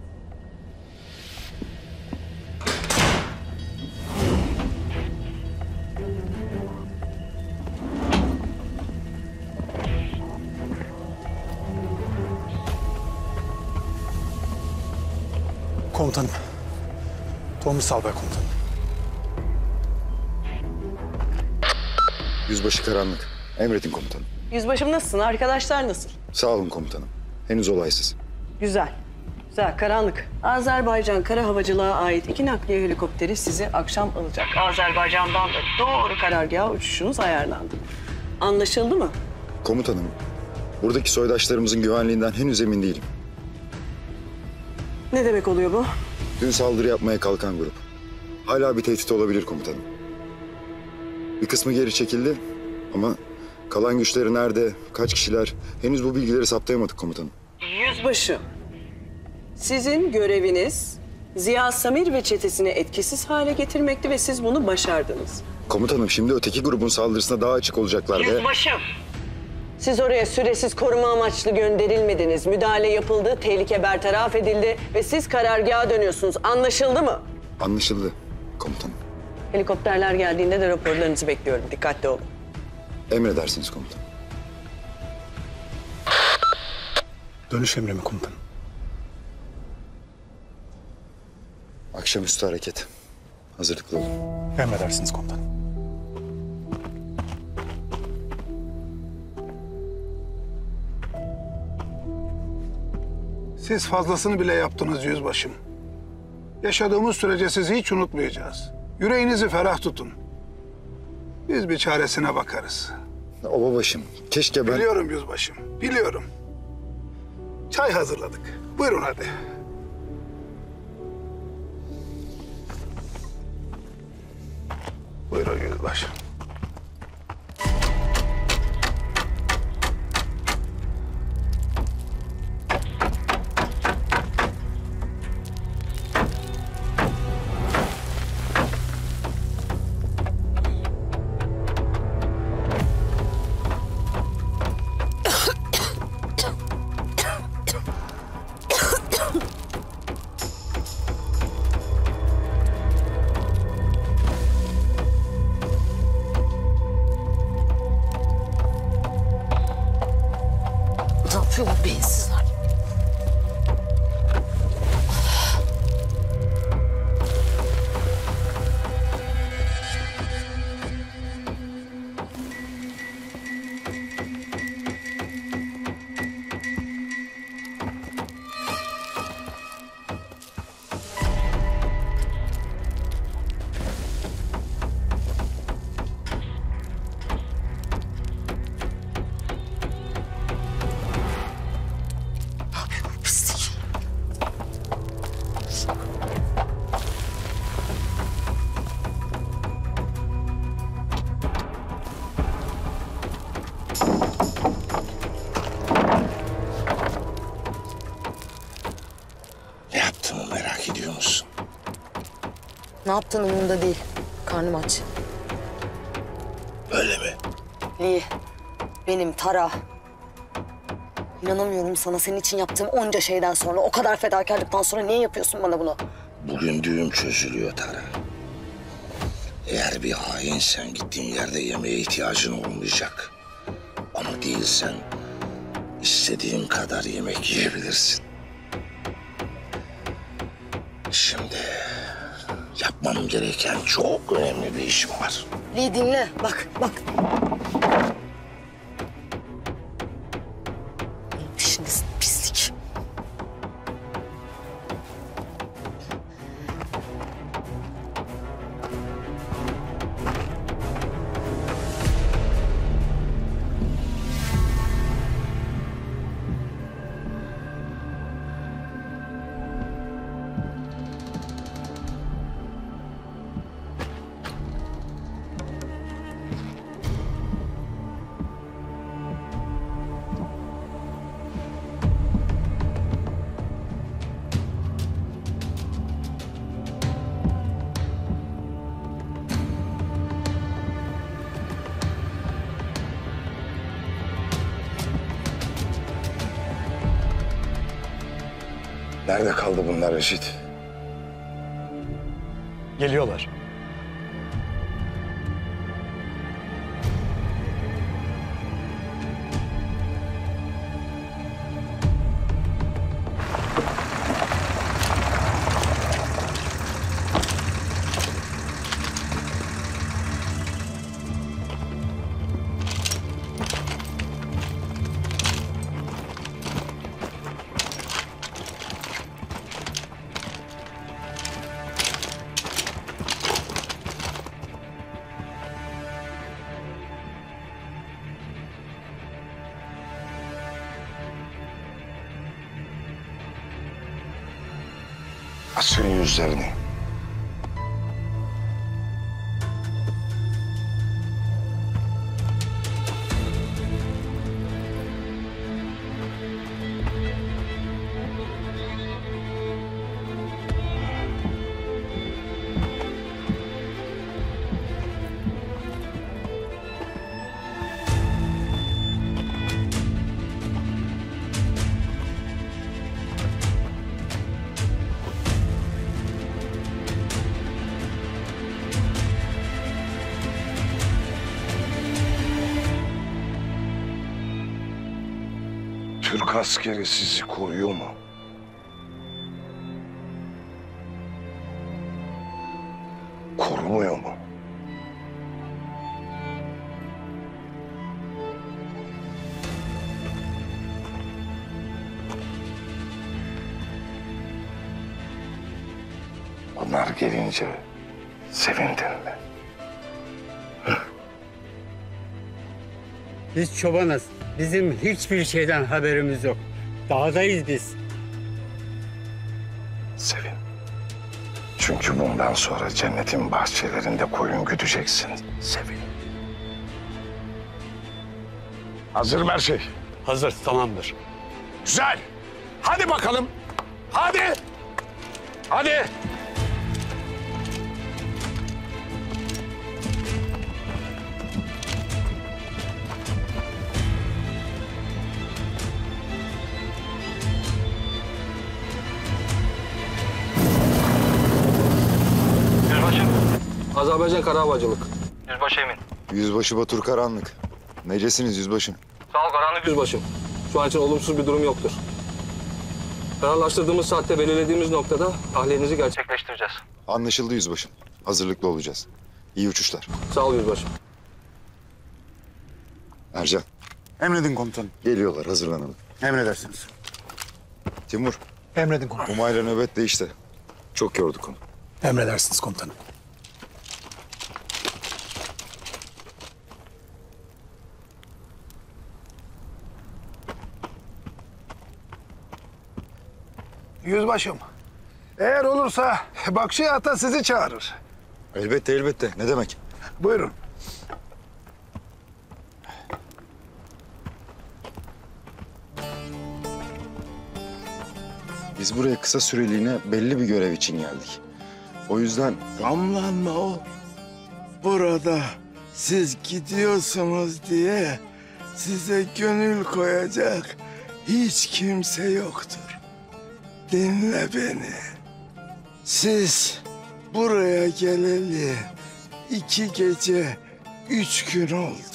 Komutanım. Tomris Albay komutanım. Yüzbaşı karanlık. Emredin komutanım. Yüzbaşım nasılsın? Arkadaşlar nasıl? Sağ olun komutanım. Henüz olaysız. Güzel. Güzel, karanlık. Azerbaycan Kara Havacılığa ait iki nakliye helikopteri sizi akşam alacak. Azerbaycan'dan da doğru karargaha uçuşunuz ayarlandı. Anlaşıldı mı? Komutanım, buradaki soydaşlarımızın güvenliğinden henüz emin değilim. Ne demek oluyor bu? Dün saldırı yapmaya kalkan grup. Hala bir tehdit olabilir komutanım. Bir kısmı geri çekildi ama kalan güçleri nerede, kaç kişiler henüz bu bilgileri saptayamadık komutanım. Yüzbaşı, sizin göreviniz Ziya Samir ve çetesini etkisiz hale getirmekti ve siz bunu başardınız. Komutanım şimdi öteki grubun saldırısına daha açık olacaklar ve... Yüzbaşım, siz oraya süresiz koruma amaçlı gönderilmediniz. Müdahale yapıldı, tehlike bertaraf edildi ve siz karargaha dönüyorsunuz. Anlaşıldı mı? Anlaşıldı komutanım. Helikopterler geldiğinde de raporlarınızı bekliyorum. Dikkatli olun. Emredersiniz komutanım. Dönüş emri mi komutanım? Akşamüstü hareket. Hazırlıklı olun. Emredersiniz komutanım. Siz fazlasını bile yaptınız yüzbaşım. Yaşadığımız sürece sizi hiç unutmayacağız. Yüreğinizi ferah tutun. Biz bir çaresine bakarız. Obabaşım, keşke ben... Biliyorum yüzbaşım, biliyorum. Çay hazırladık. Buyurun hadi. Buyurun yüzbaşım. Ne yapıyorlar beyinsizler? Ne yaptığımı merak ediyor musun? Ne yaptığın umurumda değil. Karnım aç. Öyle mi? Lee, benim Tara. İnanamıyorum sana, senin için yaptığım onca şeyden sonra, o kadar fedakarlıktan sonra niye yapıyorsun bana bunu? Bugün düğüm çözülüyor Tara. Eğer bir hainsen gittiğin yerde yemeğe ihtiyacın olmayacak. Ama değilsen istediğin kadar yemek yiyebilirsin. Şimdi yapmam gereken çok önemli bir işim var. Lee dinle, bak, bak. Peşindesin, pislik. Nerede kaldı bunlar Reşit? Geliyorlar. Asın yüzlerini. Türk askeri sizi koruyor mu? Korumuyor mu? Onlar gelince sevindin mi? Biz çobanız. Bizim hiçbir şeyden haberimiz yok. Dağdayız biz. Sevin. Çünkü bundan sonra cennetin bahçelerinde koyun güdeceksin. Sevin. Hazır mı her şey? Hazır, tamamdır. Güzel. Hadi bakalım. Hadi. Hadi. Azerbaycan Kara Havacılık. Yüzbaşı Emin. Yüzbaşı Batur Karanlık. Necesiniz yüzbaşım? Sağ ol Karanlık Yüzbaşım. Şu an için olumsuz bir durum yoktur. Kararlaştırdığımız saatte belirlediğimiz noktada tahliyenizi gerçekleştireceğiz. Anlaşıldı yüzbaşım. Hazırlıklı olacağız. İyi uçuşlar. Sağ ol Yüzbaşım. Ercan. Emredin komutanım. Geliyorlar, hazırlanalım. Emredersiniz. Timur. Emredin komutanım. Umay'la nöbet değişti. Çok yorduk onu. Emredersiniz komutanım. Yüzbaşım, eğer olursa Bakşı Ata sizi çağırır. Elbette elbette. Ne demek? Buyurun. Biz buraya kısa süreliğine belli bir görev için geldik. O yüzden... Gamlanma o. Burada siz gidiyorsunuz diye size gönül koyacak hiç kimse yoktur. Dinle beni. Siz buraya geleli iki gece, üç gün oldu.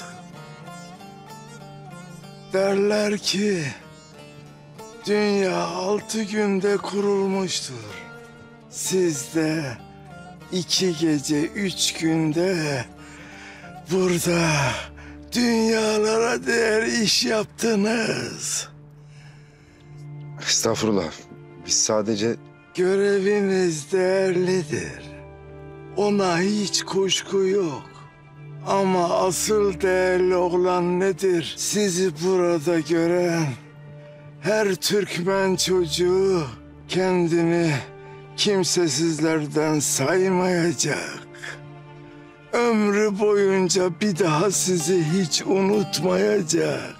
Derler ki dünya altı günde kurulmuştur. Siz de iki gece, üç günde burada dünyalara değer iş yaptınız. Estağfurullah. Biz sadece... Göreviniz değerlidir. Ona hiç kuşku yok. Ama asıl değerli olan nedir? Sizi burada gören her Türkmen çocuğu kendini kimsesizlerden saymayacak. Ömrü boyunca bir daha sizi hiç unutmayacak.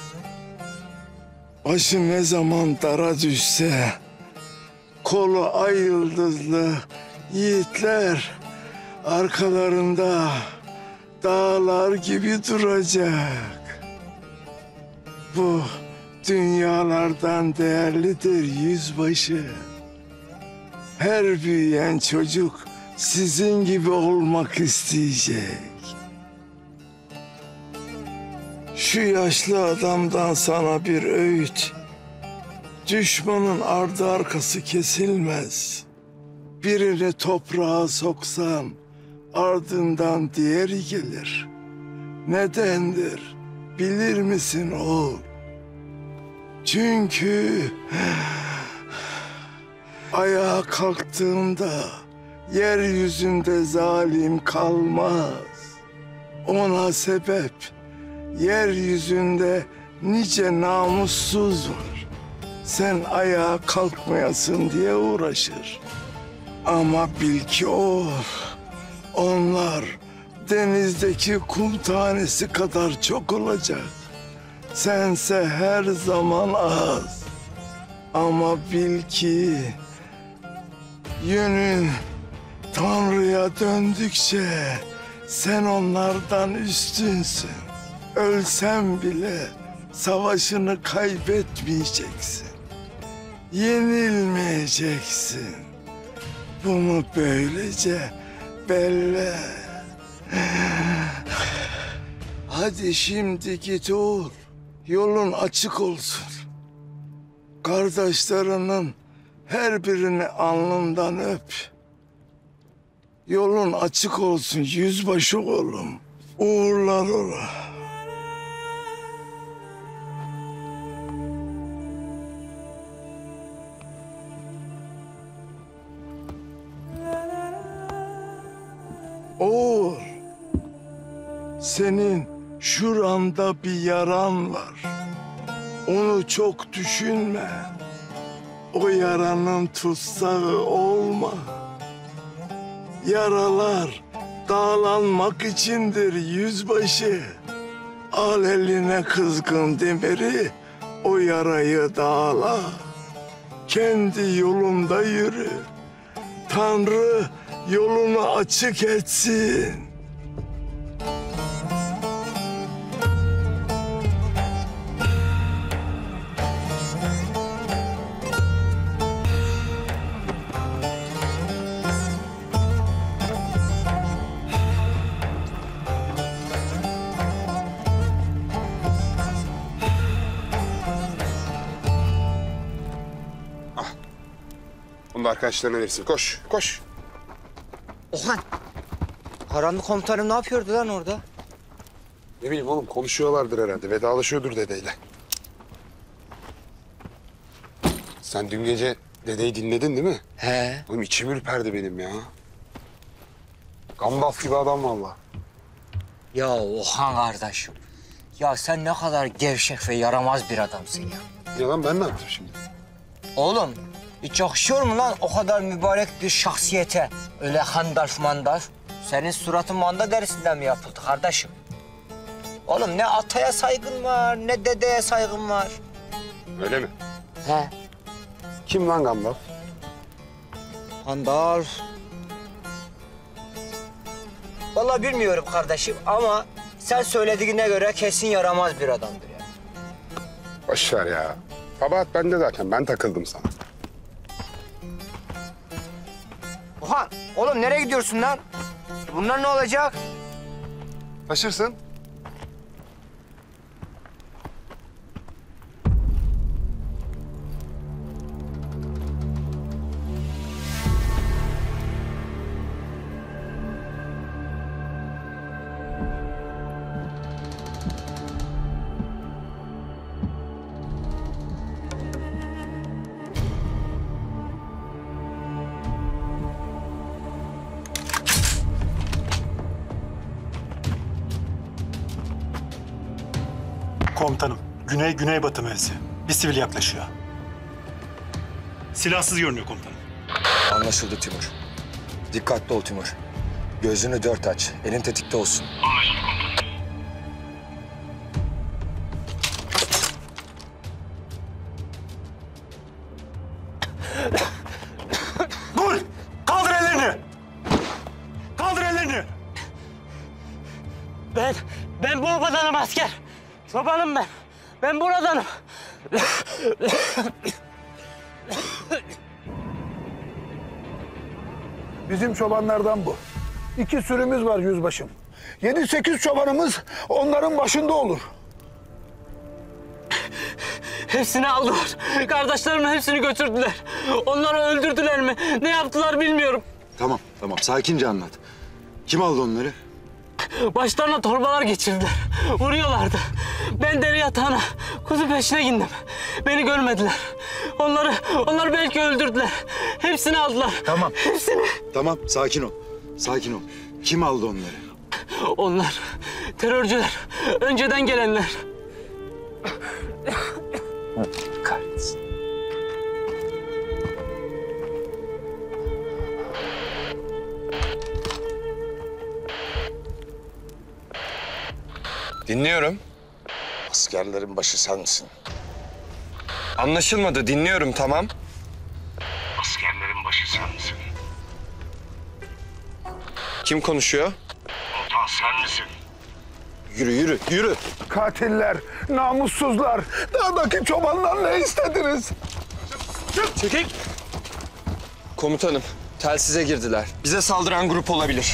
Başı ne zaman dara düşse kolu ay yıldızlı yiğitler arkalarında dağlar gibi duracak. Bu dünyalardan değerlidir yüzbaşı. Her büyüyen çocuk sizin gibi olmak isteyecek. Şu yaşlı adamdan sana bir öğüt. Düşmanın ardı arkası kesilmez. Birini toprağa soksan ardından diğeri gelir. Nedendir bilir misin oğul? Çünkü ayağa kalktığında yeryüzünde zalim kalmaz. Ona sebep yeryüzünde nice namussuz var. Sen ayağa kalkmayasın diye uğraşır. Ama bil ki o, onlar denizdeki kum tanesi kadar çok olacak. Sense her zaman az. Ama bil ki yönün Tanrı'ya döndükçe sen onlardan üstünsün. Ölsem bile savaşını kaybetmeyeceksin. Yenilmeyeceksin. Bunu böylece belli. Hadi şimdi git oğul. Yolun açık olsun. Kardeşlerinin her birini alnından öp. Yolun açık olsun yüzbaşı oğlum. Uğurlar ola. Oğul, senin şuranda bir yaran var. Onu çok düşünme. O yaranın tutsağı olma. Yaralar dağlanmak içindir yüzbaşı. Al eline kızgın demiri, o yarayı dağla. Kendi yolunda yürü. Tanrı yolunu açık etsin. Bunu da arkadaşlarına verirsin. Koş, koş. Ohan! Karanlık komutanım ne yapıyordu lan orada? Ne bileyim oğlum, konuşuyorlardır herhalde. Vedalaşıyordur dedeyle. Sen dün gece dedeyi dinledin değil mi? He. Oğlum içim ürperdi benim ya. Gandalf gibi adam vallahi. Ya Ohan kardeşim. Ya sen ne kadar gevşek ve yaramaz bir adamsın ya. Ya lan ben ne yaptım şimdi? Oğlum hiç yakışıyor mu lan o kadar mübarek bir şahsiyete? Öyle Gandalf mandalf. Senin suratın manda derisinden mi yapıldı kardeşim? Oğlum ne ataya saygın var, ne dedeye saygın var. Öyle mi? He. Kim lan Gandalf? Gandalf. Vallahi bilmiyorum kardeşim ama sen söylediğine göre kesin yaramaz bir adamdır yani. Boş ver ya. Kabahat bende zaten. Ben takıldım sana. Oha! Oğlum nereye gidiyorsun lan? Bunlar ne olacak? Taşırsın. Komutanım, güney güneybatı mevzi. Bir sivil yaklaşıyor. Silahsız görünüyor komutanım. Anlaşıldı Timur. Dikkatli ol Timur. Gözünü dört aç. Elin tetikte olsun. Dur! Kaldır ellerini! Kaldır ellerini! Ben, ben bu obadanım asker. Çobanım ben. Ben buradanım. Bizim çobanlardan bu. İki sürümüz var yüzbaşım. Yedi sekiz çobanımız onların başında olur. Hepsini aldılar. Kardeşlerimin hepsini götürdüler. Onları öldürdüler mi? Ne yaptılar bilmiyorum. Tamam, tamam. Sakince anlat. Kim aldı onları? Başlarına torbalar geçirdiler. Vuruyorlardı. Ben deri yatağına kuzu peşine indim. Beni görmediler. Onları, onları belki öldürdüler. Hepsini aldılar. Tamam. Hepsini. Tamam, sakin ol. Sakin ol. Kim aldı onları? Onlar terörcüler. Önceden gelenler. Kahretsin. Dinliyorum. Askerlerin başı sensin. Anlaşılmadı. Dinliyorum, tamam. Askerlerin başı sensin. Kim konuşuyor? Komutan sen misin? Yürü, yürü, yürü. Katiller, namussuzlar. Dağdaki çobandan ne istediniz? Çekil. Komutanım, telsize girdiler. Bize saldıran grup olabilir.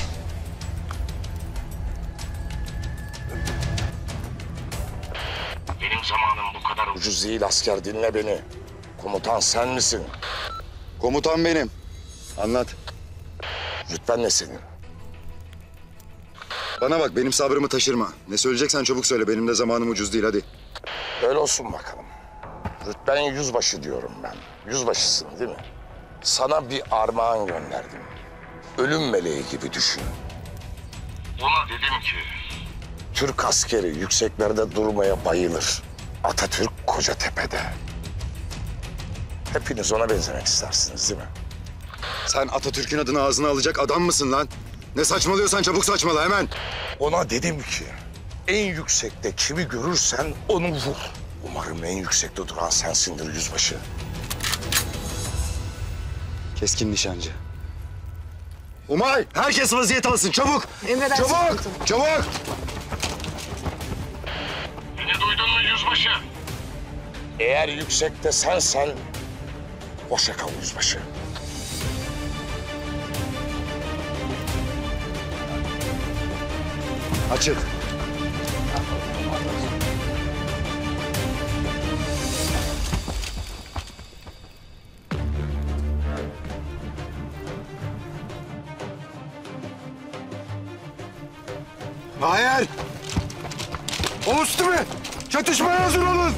Benim zamanım bu kadar ucuz değil asker, dinle beni. Komutan sen misin? Komutan benim. Anlat. Rütben ne senin? Bana bak, benim sabrımı taşırma. Ne söyleyeceksen çabuk söyle. Benim de zamanım ucuz değil, hadi. Öyle olsun bakalım. Rütben yüzbaşı diyorum ben. Yüzbaşısın değil mi? Sana bir armağan gönderdim. Ölüm meleği gibi düşün. Ona dedim ki... Türk askeri yükseklerde durmaya bayılır. Atatürk Kocatepe'de. Hepiniz ona benzemek istersiniz değil mi? Sen Atatürk'ün adını ağzına alacak adam mısın lan? Ne saçmalıyorsan çabuk saçmala hemen. Ona dedim ki en yüksekte kimi görürsen onu vur. Umarım en yüksekte duran sensindir yüzbaşı. Keskin nişancı. Umay, herkes vaziyet alsın çabuk. Emredersiniz Çabuk, komutanım. çabuk. Beni duydun mu yüzbaşı? Eğer yüksekte sensen hoşça kal yüzbaşı. Açık. Hayır. Omuz üstüme. Çatışmaya hazır olun.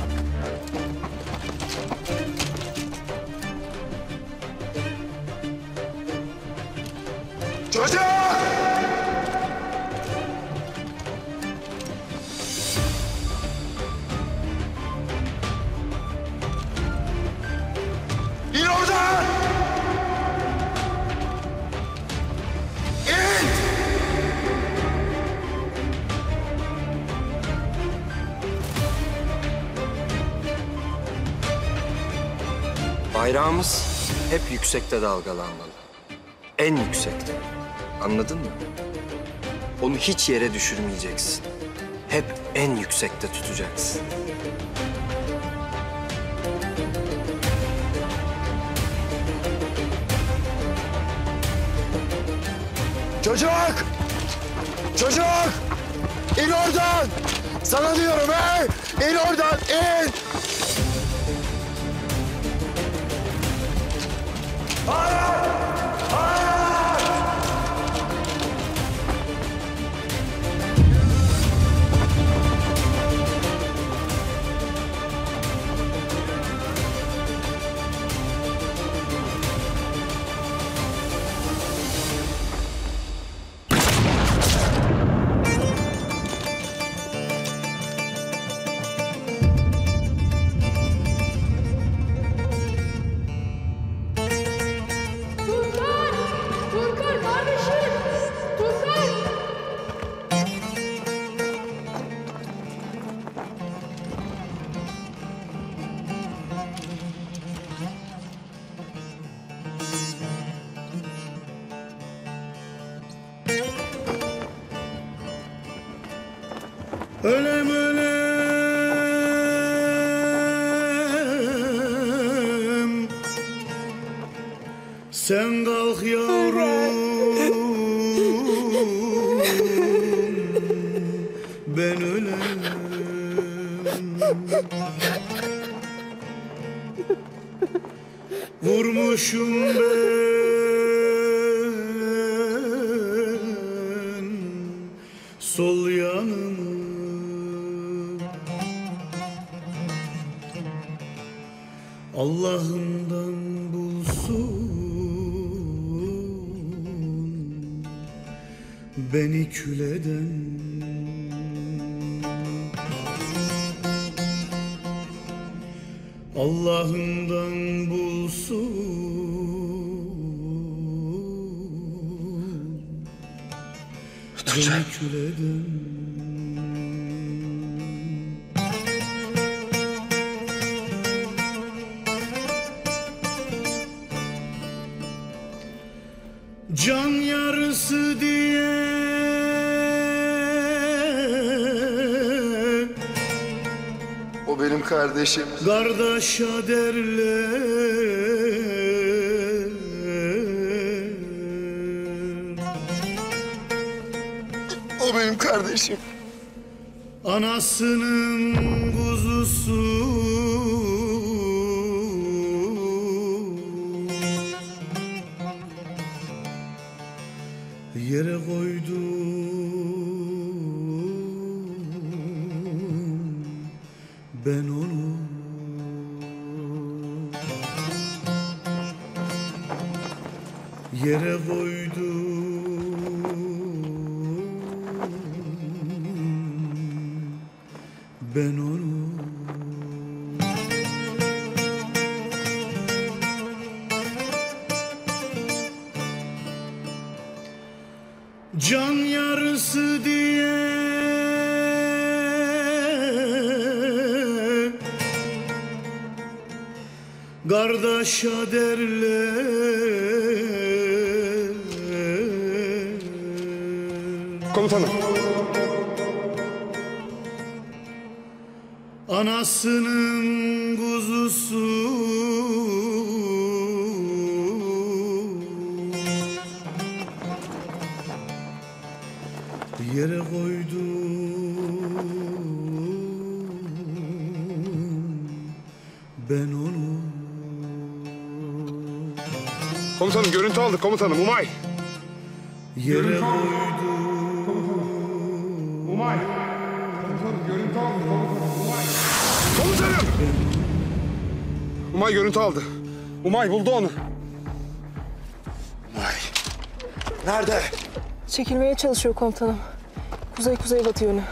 Çocuk! İn oradan! İn! Bayrağımız hep yüksekte dalgalanmalı. En yüksekte. Anladın mı? Onu hiç yere düşürmeyeceksin. Hep en yüksekte tutacaksın. Çocuk! Çocuk! İn oradan! Sana diyorum he! İn oradan, in! Hayır! Hayır! Ölem ölem sen kalk yavrum ben ölem vurmuşum ben sol yanımı Allah'ından bulsun beni küleden Allah'ından bulsun beni küleden Can yarısı diye O benim kardeşim. kardeşa derler. O benim kardeşim. Anasının kuzusu yere koydum ben onu. Yere koydum ben onu. Can yarısı diye kardeşa derler. Komutanım. Anasının kuzusu yere koydum ben onu. Komutanım görüntü aldık komutanım. Umay. Yere koydum. Umay. Komutanım görüntü aldık komutanım. Umay. Komutanım. Umay görüntü aldı. Umay buldu onu. Umay. Nerede? Çekilmeye çalışıyor komutanım. Kuzey kuzey batı yönü.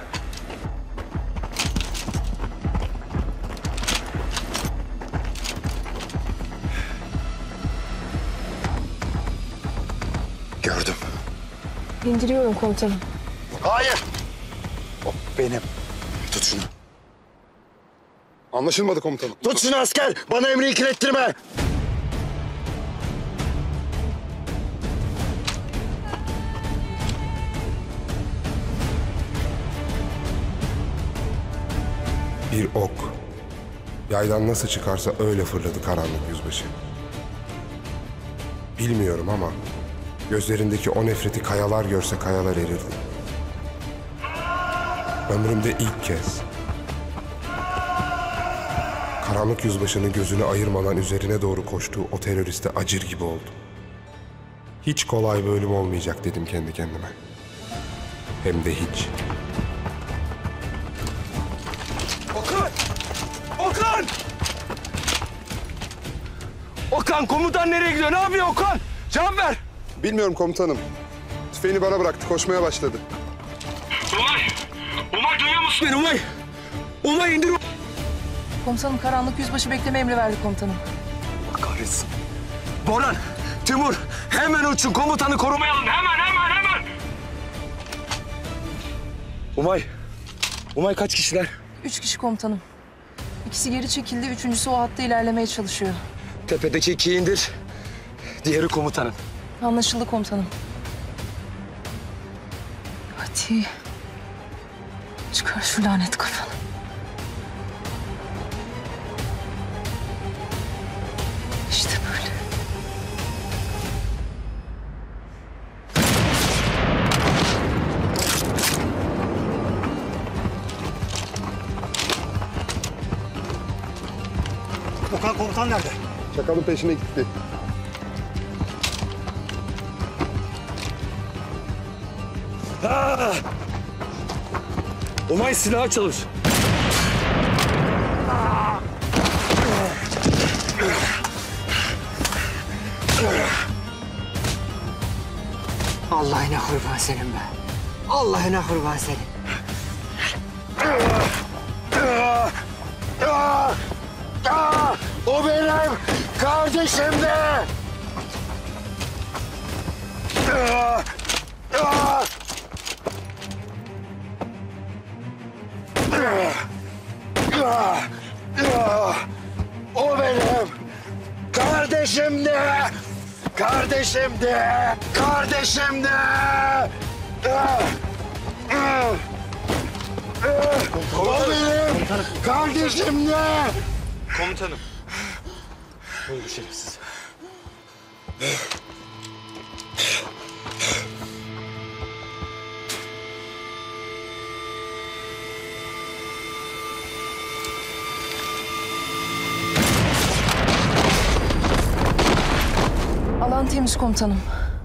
Gördüm. İndiriyorum komutanım. Hayır. O benim. Tut şunu. Anlaşılmadı komutanım. Tut şunu asker. Bana emri ikilettirme. Bir ok. Yaydan nasıl çıkarsa öyle fırladı karanlık yüzbaşı. Bilmiyorum ama gözlerindeki o nefreti kayalar görse kayalar erirdi. Ömrümde ilk kez karanlık yüzbaşının gözünü ayırmadan üzerine doğru koştuğu o teröriste acır gibi oldum. Hiç kolay bir ölüm olmayacak dedim kendi kendime. Hem de hiç. Okan! Okan! Okan komutan nereye gidiyor? Ne yapıyor Okan? Cevap ver! Bilmiyorum komutanım. Tüfeğini bana bıraktı, koşmaya başladı. Umay! Umay duyuyor musun beni Umay? Umay indir! Komutanım karanlık yüzbaşı bekleme emri verdi komutanım. Allah kahretsin. Boran, Timur hemen uçun komutanı korumaya alın. Hemen hemen hemen! Umay! Umay kaç kişiler? Üç kişi komutanım. İkisi geri çekildi, üçüncüsü o hatta ilerlemeye çalışıyor. Tepedeki ikiyi indir. Diğeri komutanın. Anlaşıldı komutanım. Hadi. Çıkar şu lanet kafanı. İşte böyle. Okan komutan nerede? Çakalın peşine gitti. Aa! Umay silahı çalış. Allah'ına kurban senin be. Allah'ına kurban senin. O benim kardeşim de. O benim kardeşim de. Kardeşim de! Kardeşim de! O benim! Kardeşim de! Komutanım. Öldü şerefsiz. Alan temiz komutanım.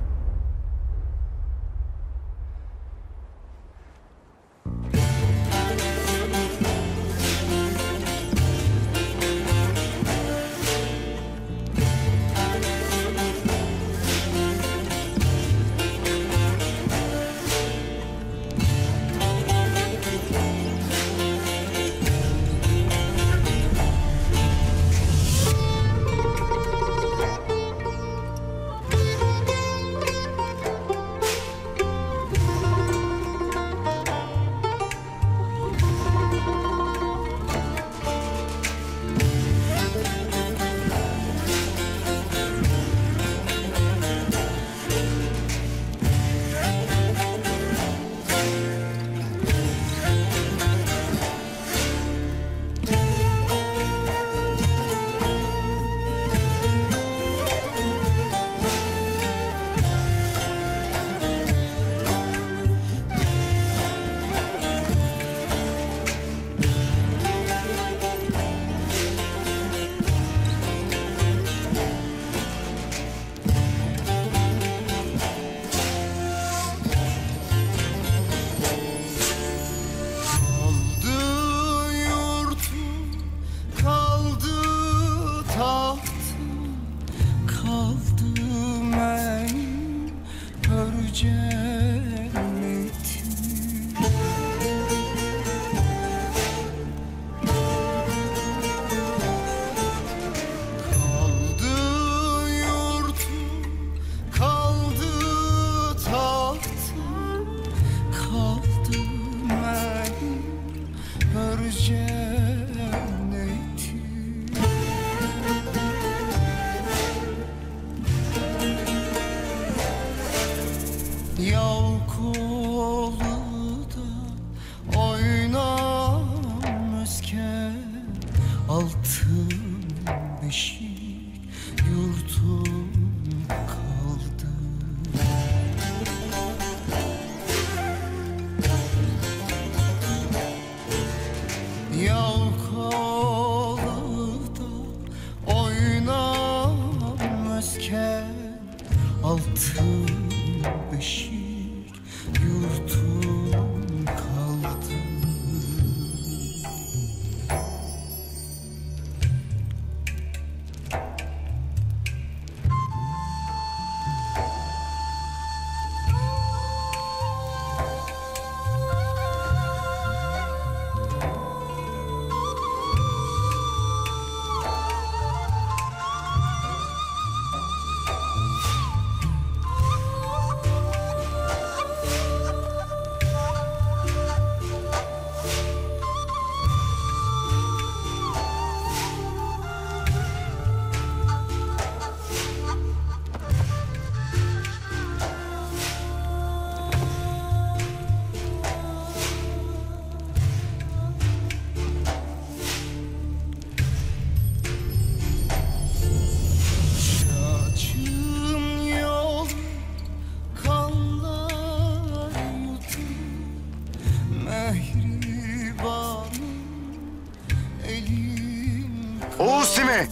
Oğuz Timi!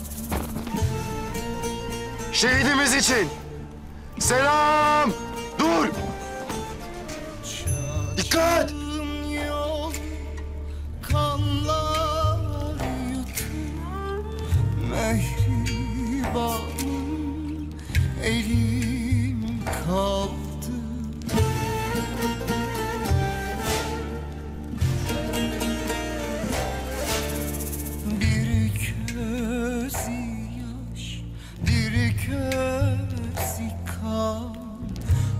Şehidimiz için! Selam! Dur! Dikkat! Kanlar yutup mehribanım elim kaldı. Bir gözyaş, bir gözü kan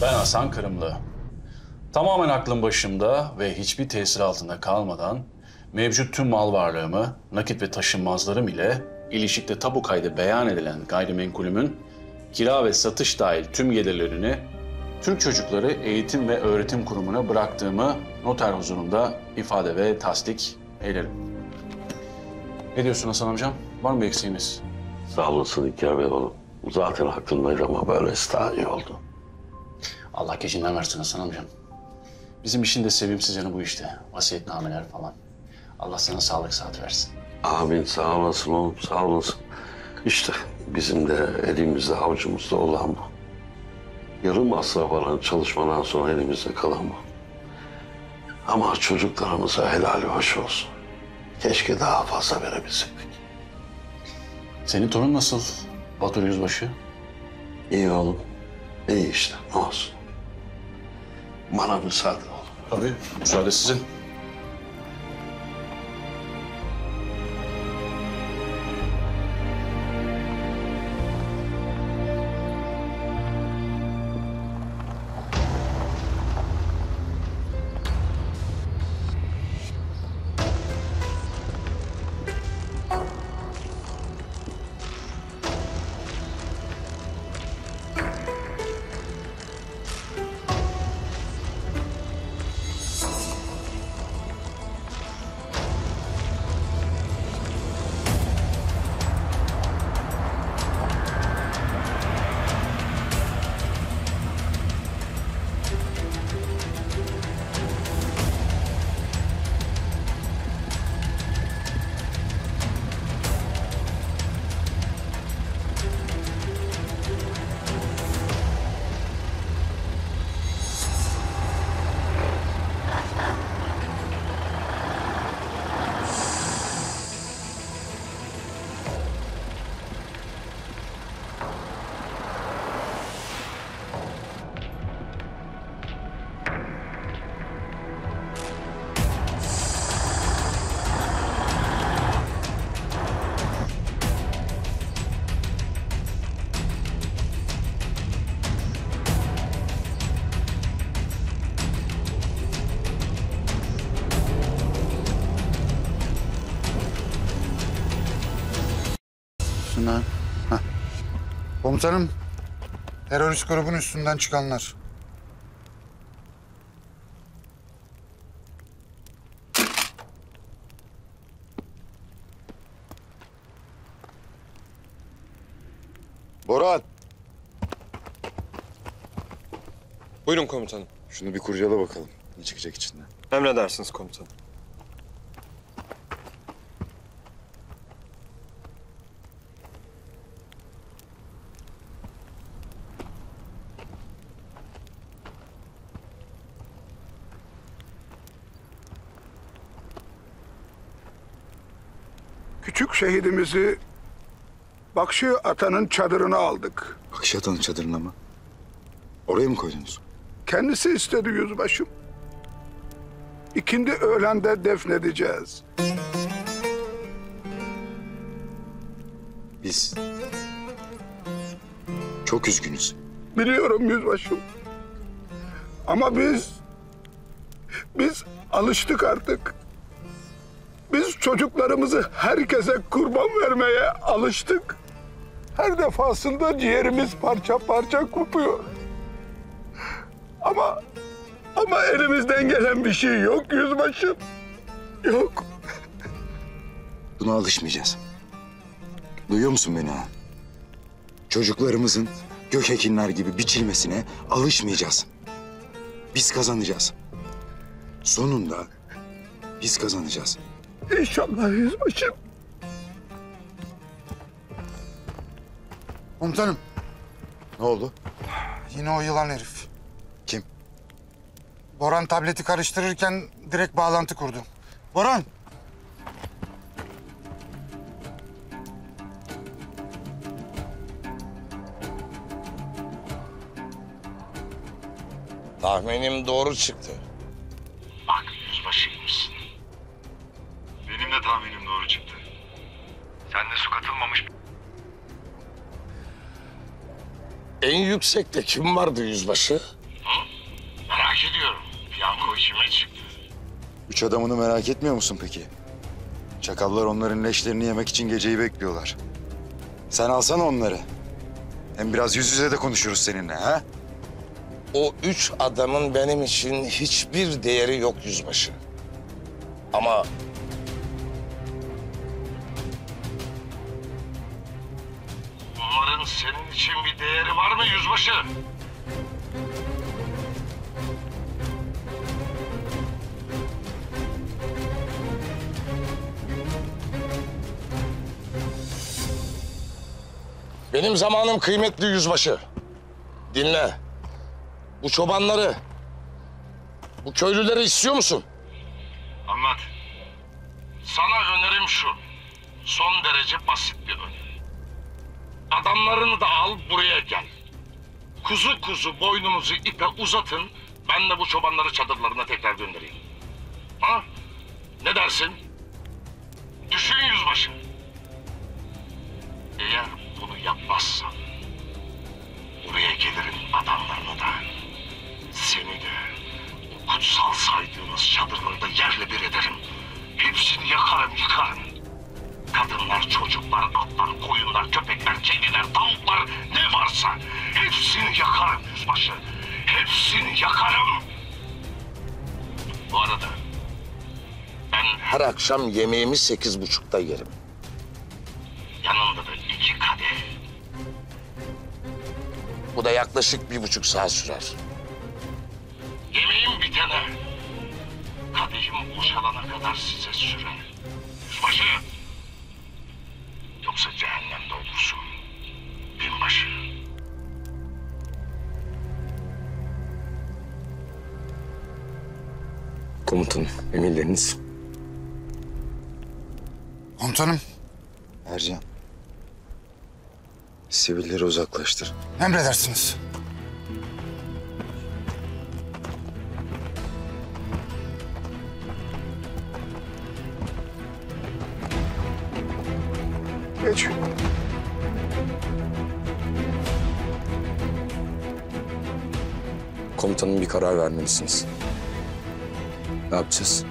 Ben Hasan Kırımlı. Tamamen aklım başımda ve hiçbir tesir altında kalmadan mevcut tüm mal varlığımı, nakit ve taşınmazlarım ile ilişikte tapu kaydı beyan edilen gayrimenkulümün kira ve satış dahil tüm gelirlerini Türk Çocukları Eğitim ve Öğretim Kurumu'na bıraktığımı noter huzurunda ifade ve tasdik ederim. Ne diyorsun Hasan amcam? Var mı bir eksiğimiz? Sağ olasın İlker Bey oğlum. Zaten aklımdaydı ama böylesi daha iyi oldu. Allah gecinden versin Hasan amcam. Bizim işin de sevimsiz yanı bu işte. Vasiyetnameler falan. Allah sana sağlık saat versin. Amin, sağ olasın oğlum, sağ olasın. İşte bizim de elimizde avucumuzda olan bu. Yarım asra falan çalışmadan sonra elimizde kalan bu. Ama çocuklarımıza helali hoş olsun. Keşke daha fazla verebilseydik. Senin torun nasıl Batur Yüzbaşı? İyi oğlum, iyi işte, ne olsun. Bana müsaade oğlum. Tabii, müsaade sizin. Sinan. Heh. Komutanım, terörist grubun üstünden çıkanlar. Boran! Buyurun komutanım. Şunu bir kurcala bakalım. Ne çıkacak içinden? Emredersiniz komutanım. Küçük şehidimizi Bakşı Atan'ın çadırına aldık. Bakşı Atan'ın çadırına mı? Oraya mı koydunuz? Kendisi istedi yüzbaşım. İkindi öğlende defnedeceğiz. Biz çok üzgünüz. Biliyorum yüzbaşım. Ama biz, biz alıştık artık. Biz çocuklarımızı herkese kurban vermeye alıştık. Her defasında ciğerimiz parça parça kopuyor. Ama, ama elimizden gelen bir şey yok yüzbaşım. Yok. Buna alışmayacağız. Duyuyor musun beni ha? Çocuklarımızın gökhekinler gibi biçilmesine alışmayacağız. Biz kazanacağız. Sonunda biz kazanacağız. İnşallah yüzbaşım. Komutanım. Ne oldu? Yine o yılan herif. Kim? Boran tableti karıştırırken direkt bağlantı kurdu. Boran! Tahminim doğru çıktı. Bak yüzbaşıymışsın. Benim de tahminim doğru çıktı. Sende su katılmamış. En yüksekte kim vardı yüzbaşı? Üç adamını merak etmiyor musun peki? Çakallar onların leşlerini yemek için geceyi bekliyorlar. Sen alsana onları. Hem biraz yüz yüze de konuşuruz seninle ha? O üç adamın benim için hiçbir değeri yok yüzbaşı. Ama onların senin için bir değeri var mı yüzbaşı? Benim zamanım kıymetli yüzbaşı. Dinle. Bu çobanları, bu köylüleri istiyor musun? Anlat. Sana önerim şu. Son derece basit bir öneri. Adamlarını da al buraya gel. Kuzu kuzu boynunuzu ipe uzatın. Ben de bu çobanları çadırlarına tekrar göndereyim. Ha? Ne dersin? Düşün yüzbaşı. Eğer bunu yapmazsan buraya gelirim adamlarını da seni de o kutsal saydığınız çadırları da yerle bir ederim. Hepsini yakarım yıkarım. Kadınlar, çocuklar, atlar, koyunlar, köpekler, kediler, tavuklar ne varsa hepsini yakarım yüzbaşı. Hepsini yakarım. Bu arada ben her akşam yemeğimi sekiz buçukta yerim. Yanında da iki kadeh. Bu da yaklaşık bir buçuk saat sürer. Yemeğim bitene, kadehim boşalana kadar size sürer. Yüzbaşı! Yoksa cehennemde olursun. Binbaşı. Komutanım, emirleriniz. Komutanım. Ercan. Sivilleri uzaklaştır. Emredersiniz. Geç. Komutanım bir karar vermelisiniz. Ne yapacağız?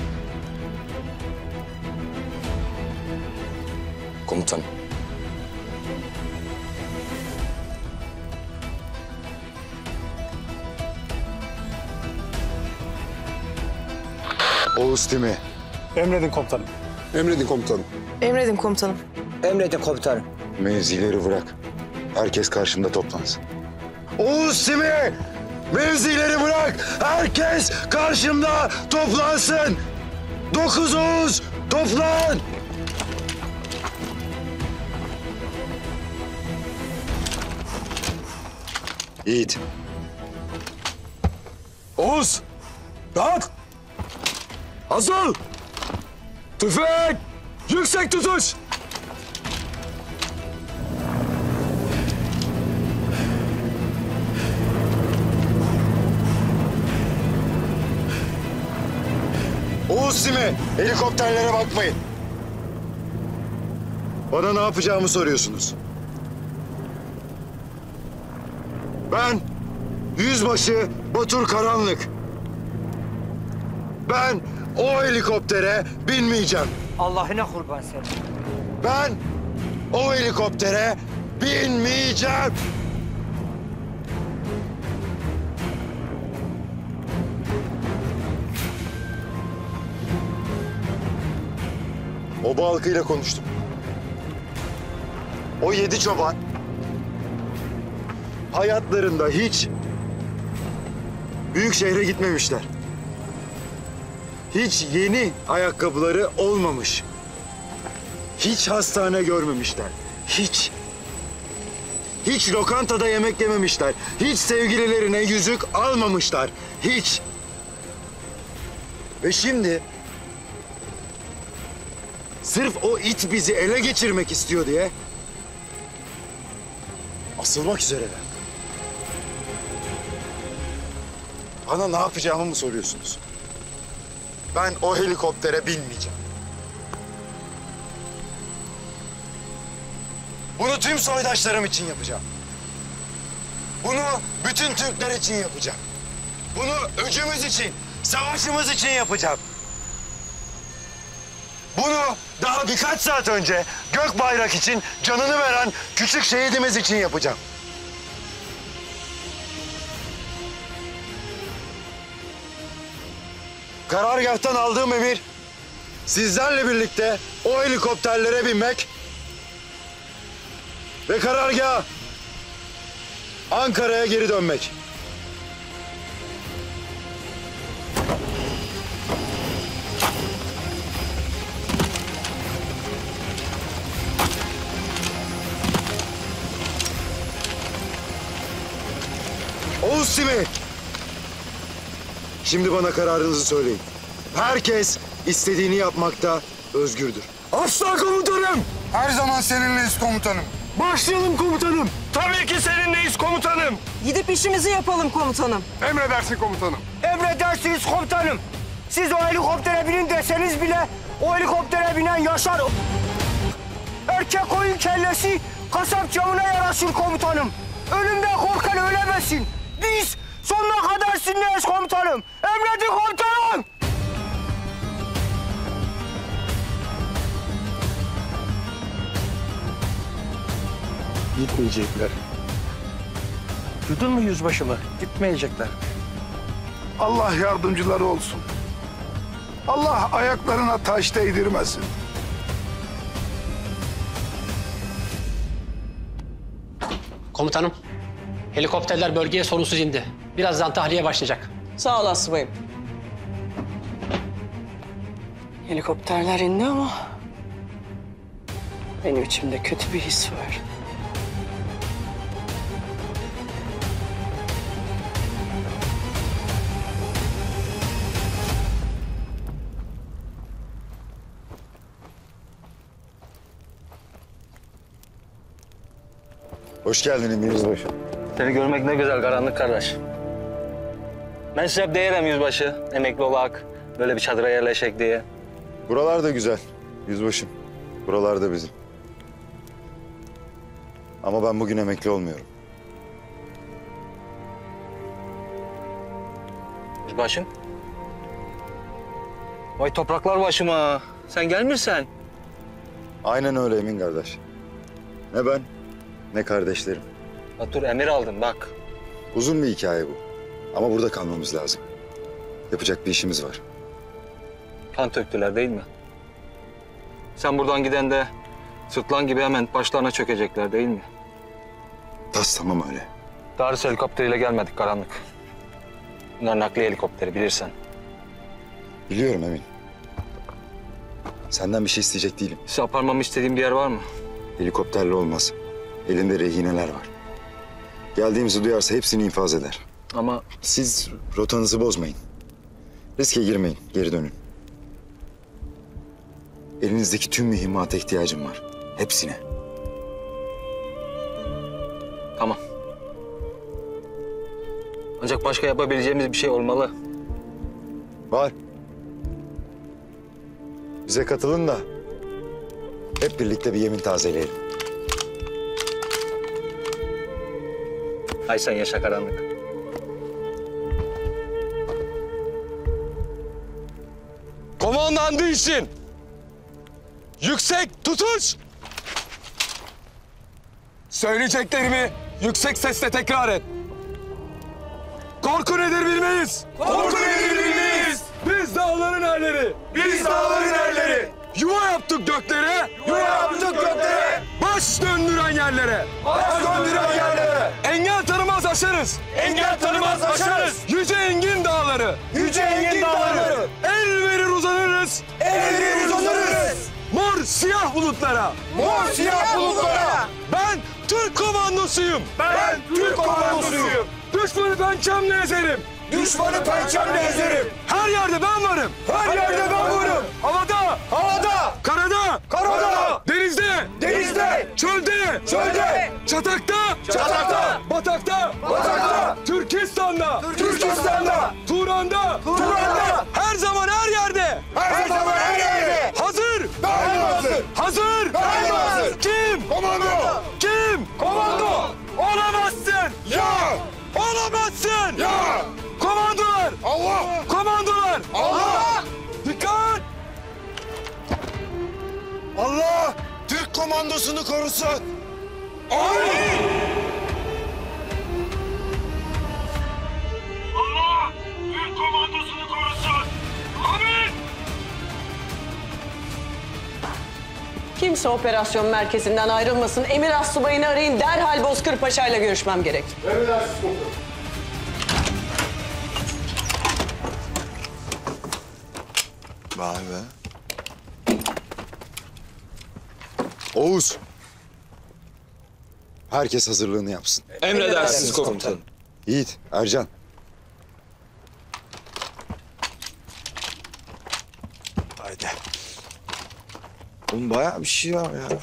Komutanım. Oğuz Timi. Emredin komutanım. Emredin komutanım. Emredin komutanım. Emredin komutanım. Mevzileri bırak. Herkes karşımda toplansın. Oğuz Timi! Mevzileri bırak! Herkes karşımda toplansın! Dokuz Oğuz! Toplan! Yiğit. Oğuz! Dağıt! Hazır! Tüfek! Yüksek tutuş! Oğuz Simi, helikopterlere bakmayın. Bana ne yapacağımı soruyorsunuz. Ben Yüzbaşı Batur Karanlık. Ben o helikoptere binmeyeceğim. Allah'ına kurban sen. Ben o helikoptere binmeyeceğim. Oba halkıyla konuştum. O yedi çoban hayatlarında hiç büyük şehre gitmemişler. Hiç yeni ayakkabıları olmamış. Hiç hastane görmemişler. Hiç. Hiç lokantada yemek yememişler. Hiç sevgililerine yüzük almamışlar. Hiç. Ve şimdi sırf o it bizi ele geçirmek istiyor diye asılmak üzereler. Bana ne yapacağımı mı soruyorsunuz? Ben o helikoptere binmeyeceğim. Bunu tüm soydaşlarım için yapacağım. Bunu bütün Türkler için yapacağım. Bunu öcümüz için, savaşımız için yapacağım. Bunu daha birkaç saat önce gök bayrak için canını veren küçük şehidimiz için yapacağım. Karargâhtan aldığım emir sizlerle birlikte o helikopterlere binmek ve karargaha Ankara'ya geri dönmek. Oğuz Simi! Şimdi bana kararınızı söyleyin. Herkes istediğini yapmakta özgürdür. Asla komutanım! Her zaman seninleyiz komutanım. Başlayalım komutanım. Tabii ki seninleyiz komutanım. Gidip işimizi yapalım komutanım. Emredersin komutanım. Emredersiniz komutanım. Siz o helikoptere binin deseniz bile o helikoptere binen yaşar. Erkek koyun kellesi kasap camına yaraşır komutanım. Ölümden korkan ölemesin. Biz sonuna kadar sizinleyiz komutanım. Emredin komutanım. Gitmeyecekler. Duydun mu yüzbaşımı? Gitmeyecekler. Allah yardımcıları olsun. Allah ayaklarına taş değdirmesin. Komutanım, helikopterler bölgeye sorunsuz indi. Birazdan tahliye başlayacak. Sağ ol asubayım. Helikopterler indi ama benim içimde kötü bir his var. Hoş geldin Emir Yüzbaşı. Seni görmek ne güzel karanlık kardeş. Ben size hep değerim yüzbaşı. Emekli olak, böyle bir çadıra yerleşek diye. Buralar da güzel yüzbaşım. Buralar da bizim. Ama ben bugün emekli olmuyorum. Yüzbaşım. Vay topraklar başıma. Sen gelmirsen. Aynen öyle Emin kardeş. Ne ben, ne kardeşlerim. Dur emir aldım bak. Uzun bir hikaye bu. Ama burada kalmamız lazım. Yapacak bir işimiz var. Kan töktüler değil mi? Sen buradan giden de sırtlan gibi hemen başlarına çökecekler değil mi? Tas tamam öyle. Darius helikopteriyle gelmedik karanlık. Bunlar nakliye helikopteri bilirsen. Biliyorum Emin. Senden bir şey isteyecek değilim. Size aparmamı istediğim bir yer var mı? Helikopterle olmaz. Elinde rehineler var. Geldiğimizi duyarsa hepsini infaz eder. Ama... Siz rotanızı bozmayın. Riske girmeyin, geri dönün. Elinizdeki tüm mühimmata ihtiyacım var. Hepsine. Tamam. Ancak başka yapabileceğimiz bir şey olmalı. Var. Bize katılın da hep birlikte bir yemin tazeleyelim. Ay sen yaşa karanlık. Komandandı için. Yüksek tutuş. Söyleyeceklerimi yüksek sesle tekrar et. Korku nedir bilmeyiz. Korku nedir bilmeyiz. Biz dağların erleri. Biz dağların erleri. Yuva yaptık göklere. Yuva yaptık göklere. Baş döndüren yerlere. Baş döndüren yerlere. Engel tanımaz aşarız. Engel tanımaz aşarız. Yüce engin dağları. Yüce engin dağları. El verir uzanırız. El verir uzanırız. Mor siyah bulutlara. Mor siyah bulutlara. Ben Türk komandosuyum. Ben Türk komandosuyum. Düşmanı pençemle ezerim. Düşmanı pençemle ezerim. Her yerde ben varım. Her yerde ben varım. Havada. Havada. Karada. Karada. Denizde. Denizde. Çölde. Çölde. Çatakta. Çatakta. Batakta. Batakta. Türkistan'da. Türkistan'da. Turan'da. Turan'da. Her zaman her yerde. Her zaman her yerde. Hazır. Daima hazır. Hazır. Daima hazır. Kim? Komando. Kim? Komando. Olamazsın. Ya. Olamazsın. Ya. Komandolar. Allah. Komandolar. Allah. Dikkat. komandosunu korusun. Amin! Allah Türk komandosunu korusun. Amin! Kimse operasyon merkezinden ayrılmasın. Emir Astsubay'ını arayın. Derhal Bozkır Paşa ile görüşmem gerek. Emredersiniz komutanım. Vay be. Oğuz. Herkes hazırlığını yapsın. Emredersiniz komutanım. Yiğit, Ercan. Haydi. Oğlum bayağı bir şey var ya.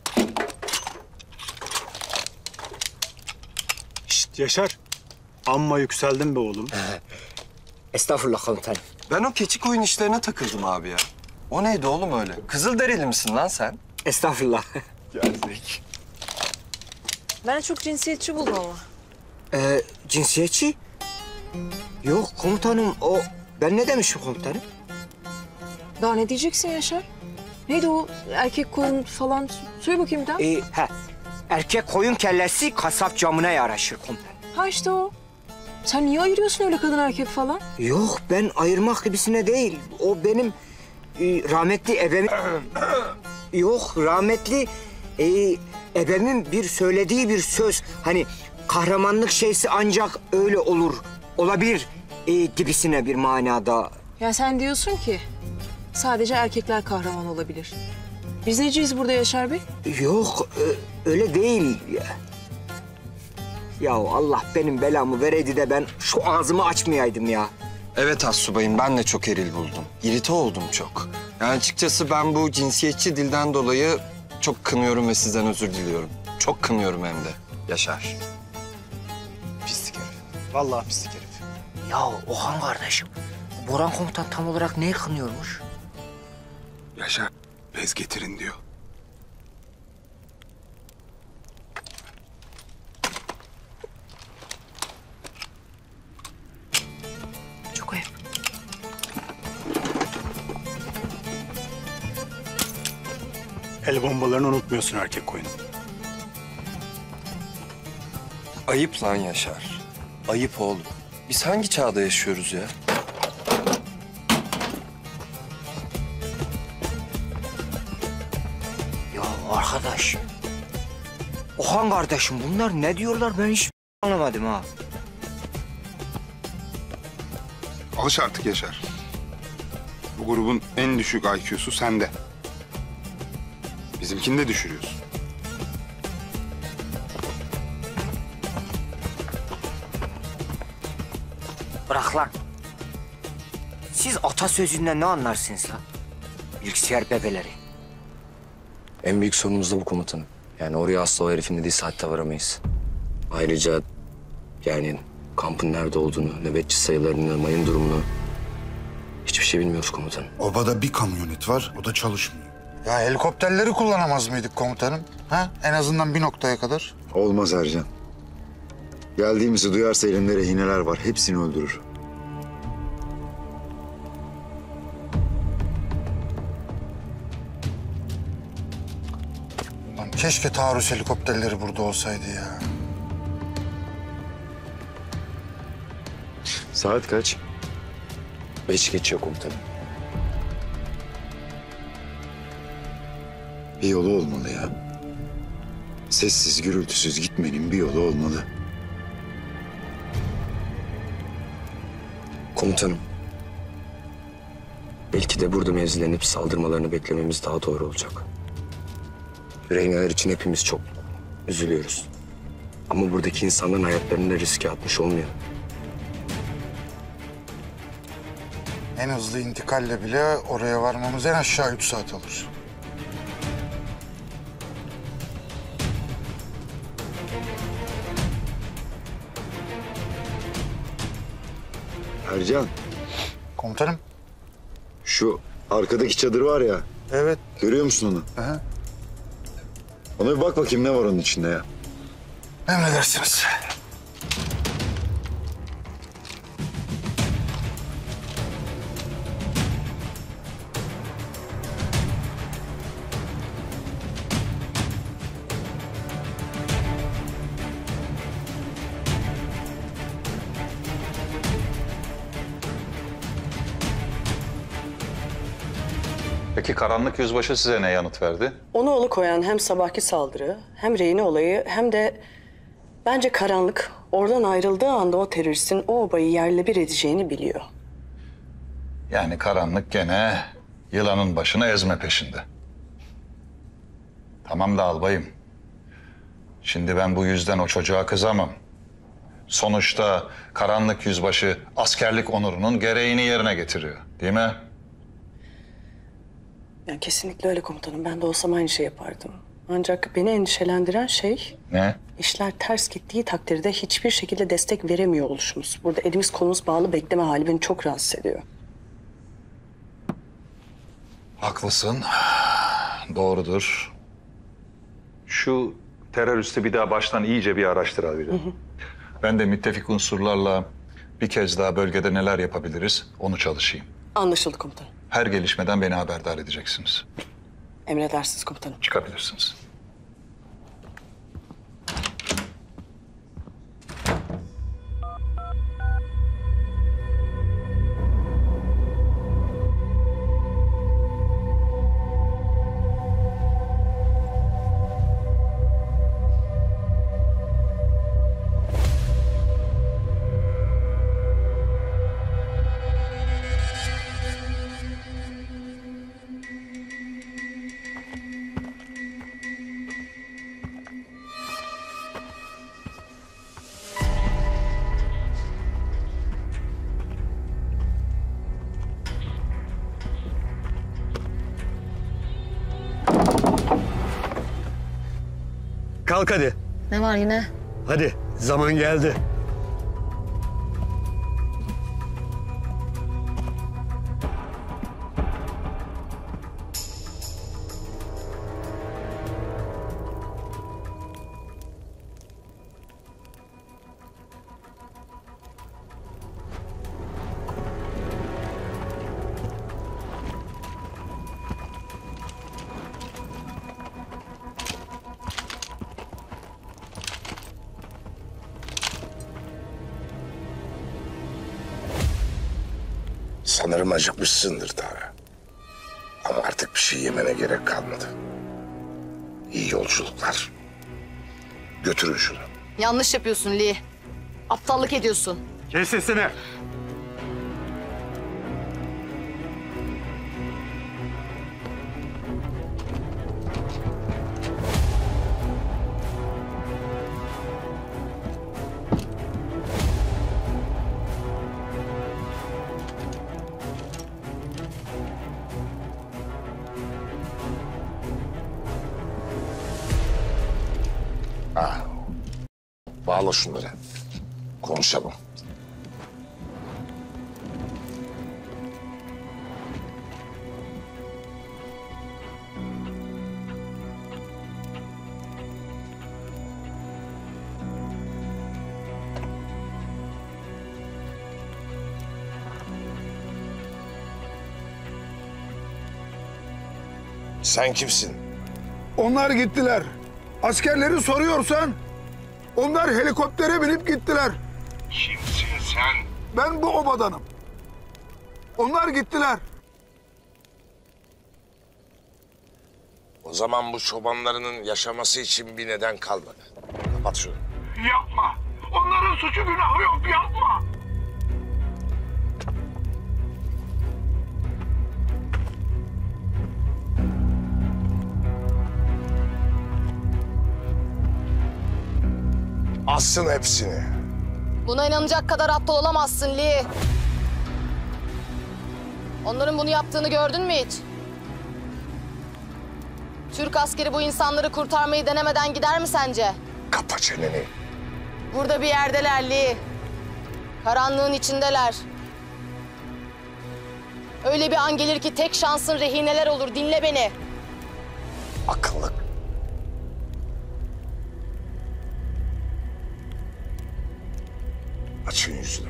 Şşt Yaşar. Amma yükseldin be oğlum. Estağfurullah komutanım. Ben o keçi koyun işlerine takıldım abi ya. O neydi oğlum öyle? Kızılderili misin lan sen? Estağfurullah. Geldik. Ben çok cinsiyetçi buldum ama. Ee, cinsiyetçi? Yok komutanım o... Ben ne demişim komutanım? Daha ne diyeceksin Yaşar? Neydi o erkek koyun falan? Söyle bakayım bir daha. Ee, he. Erkek koyun kellesi kasap camına yaraşır komutanım. Ha işte o. Sen niye ayırıyorsun öyle kadın erkek falan? Yok ben ayırmak gibisine değil. O benim e, rahmetli ebemin... Yok rahmetli e, ebemin bir söylediği bir söz. Hani kahramanlık şeysi ancak öyle olur, olabilir e, gibisine bir manada. Ya sen diyorsun ki sadece erkekler kahraman olabilir. Biz neciyiz burada Yaşar Bey? Yok e, öyle değil. Ya Allah benim belamı vereydi de ben şu ağzımı açmayaydım ya. Evet astsubayım, ben de çok eril buldum. İrite oldum çok. Yani açıkçası ben bu cinsiyetçi dilden dolayı çok kınıyorum ve sizden özür diliyorum. Çok kınıyorum hem de Yaşar. Pislik herif. Vallahi pislik herif. Ya Ohan kardeşim, Boran komutan tam olarak neyi kınıyormuş? Yaşar, bez getirin diyor. Çok ayıp. El bombalarını unutmuyorsun erkek koyun. Ayıp lan Yaşar. Ayıp oğlum. Biz hangi çağda yaşıyoruz ya? Ya arkadaş, Ohan kardeşim bunlar ne diyorlar ben hiç anlamadım ha. Alış artık Yaşar. Bu grubun en düşük I Q'su sende. Bizimkini de düşürüyorsun. Bırak lan. Siz atasözünden ne anlarsınız lan? Bilgisayar bebeleri. En büyük sorunumuz da bu komutanım. Yani oraya asla o herifin dediği saatte varamayız. Ayrıca yani kampın nerede olduğunu, nöbetçi sayılarını, mayın durumunu hiçbir şey bilmiyoruz komutanım. Obada bir kamyonet var, o da çalışmıyor. Ya helikopterleri kullanamaz mıydık komutanım? Ha? En azından bir noktaya kadar. Olmaz Ercan. Geldiğimizi duyarsa elinde rehineler var. Hepsini öldürür. Lan keşke taarruz helikopterleri burada olsaydı ya. Saat kaç? Beş geçiyor komutanım. Bir yolu olmalı ya. Sessiz, gürültüsüz gitmenin bir yolu olmalı. Komutanım. Belki de burada mevzilenip saldırmalarını beklememiz daha doğru olacak. Rehineler için hepimiz çok üzülüyoruz. Ama buradaki insanların hayatlarını da riske atmış olmuyor. En hızlı intikalle bile oraya varmamız en aşağı üç saat alır. Ercan. Komutanım. Şu arkadaki çadır var ya. Evet. Görüyor musun onu? Aha. Ona bir bak bakayım ne var onun içinde ya. Emredersiniz. Peki karanlık yüzbaşı size ne yanıt verdi? Onu alıkoyan hem sabahki saldırı, hem rehine olayı, hem de bence karanlık oradan ayrıldığı anda o teröristin o obayı yerle bir edeceğini biliyor. Yani karanlık gene yılanın başını ezme peşinde. Tamam da albayım. Şimdi ben bu yüzden o çocuğa kızamam. Sonuçta karanlık yüzbaşı askerlik onurunun gereğini yerine getiriyor, değil mi? Yani kesinlikle öyle komutanım. Ben de olsam aynı şey yapardım. Ancak beni endişelendiren şey... Ne? İşler ters gittiği takdirde hiçbir şekilde destek veremiyor oluşumuz. Burada elimiz kolumuz bağlı bekleme hali beni çok rahatsız ediyor. Haklısın. Doğrudur. Şu teröristi bir daha baştan iyice bir araştırabilirim. Ben de müttefik unsurlarla bir kez daha bölgede neler yapabiliriz onu çalışayım. Anlaşıldı komutanım. Her gelişmeden beni haberdar edeceksiniz. Emredersiniz komutanım. Çıkabilirsiniz. Kalk hadi. Ne var yine? Hadi zaman geldi. Sanırım acıkmışsındır Tara. Ama artık bir şey yemene gerek kalmadı. İyi yolculuklar. Götürün şunu. Yanlış yapıyorsun Lee. Aptallık ediyorsun. Kes sesini. Ha. Bağla şunları. Konuşalım. Sen kimsin? Onlar gittiler. Askerleri soruyorsan onlar helikoptere binip gittiler. Kimsin sen? Ben bu obadanım. Onlar gittiler. O zaman bu çobanlarının yaşaması için bir neden kalmadı. Kapat şunu. Yapma. Onların suçu günahı yok. Yapma. Assın hepsini. Buna inanacak kadar aptal olamazsın Lee. Onların bunu yaptığını gördün mü hiç? Türk askeri bu insanları kurtarmayı denemeden gider mi sence? Kapa çeneni. Burada bir yerdeler Lee. Karanlığın içindeler. Öyle bir an gelir ki tek şansın rehineler olur. Dinle beni. Akıllı. Açın yüzünü.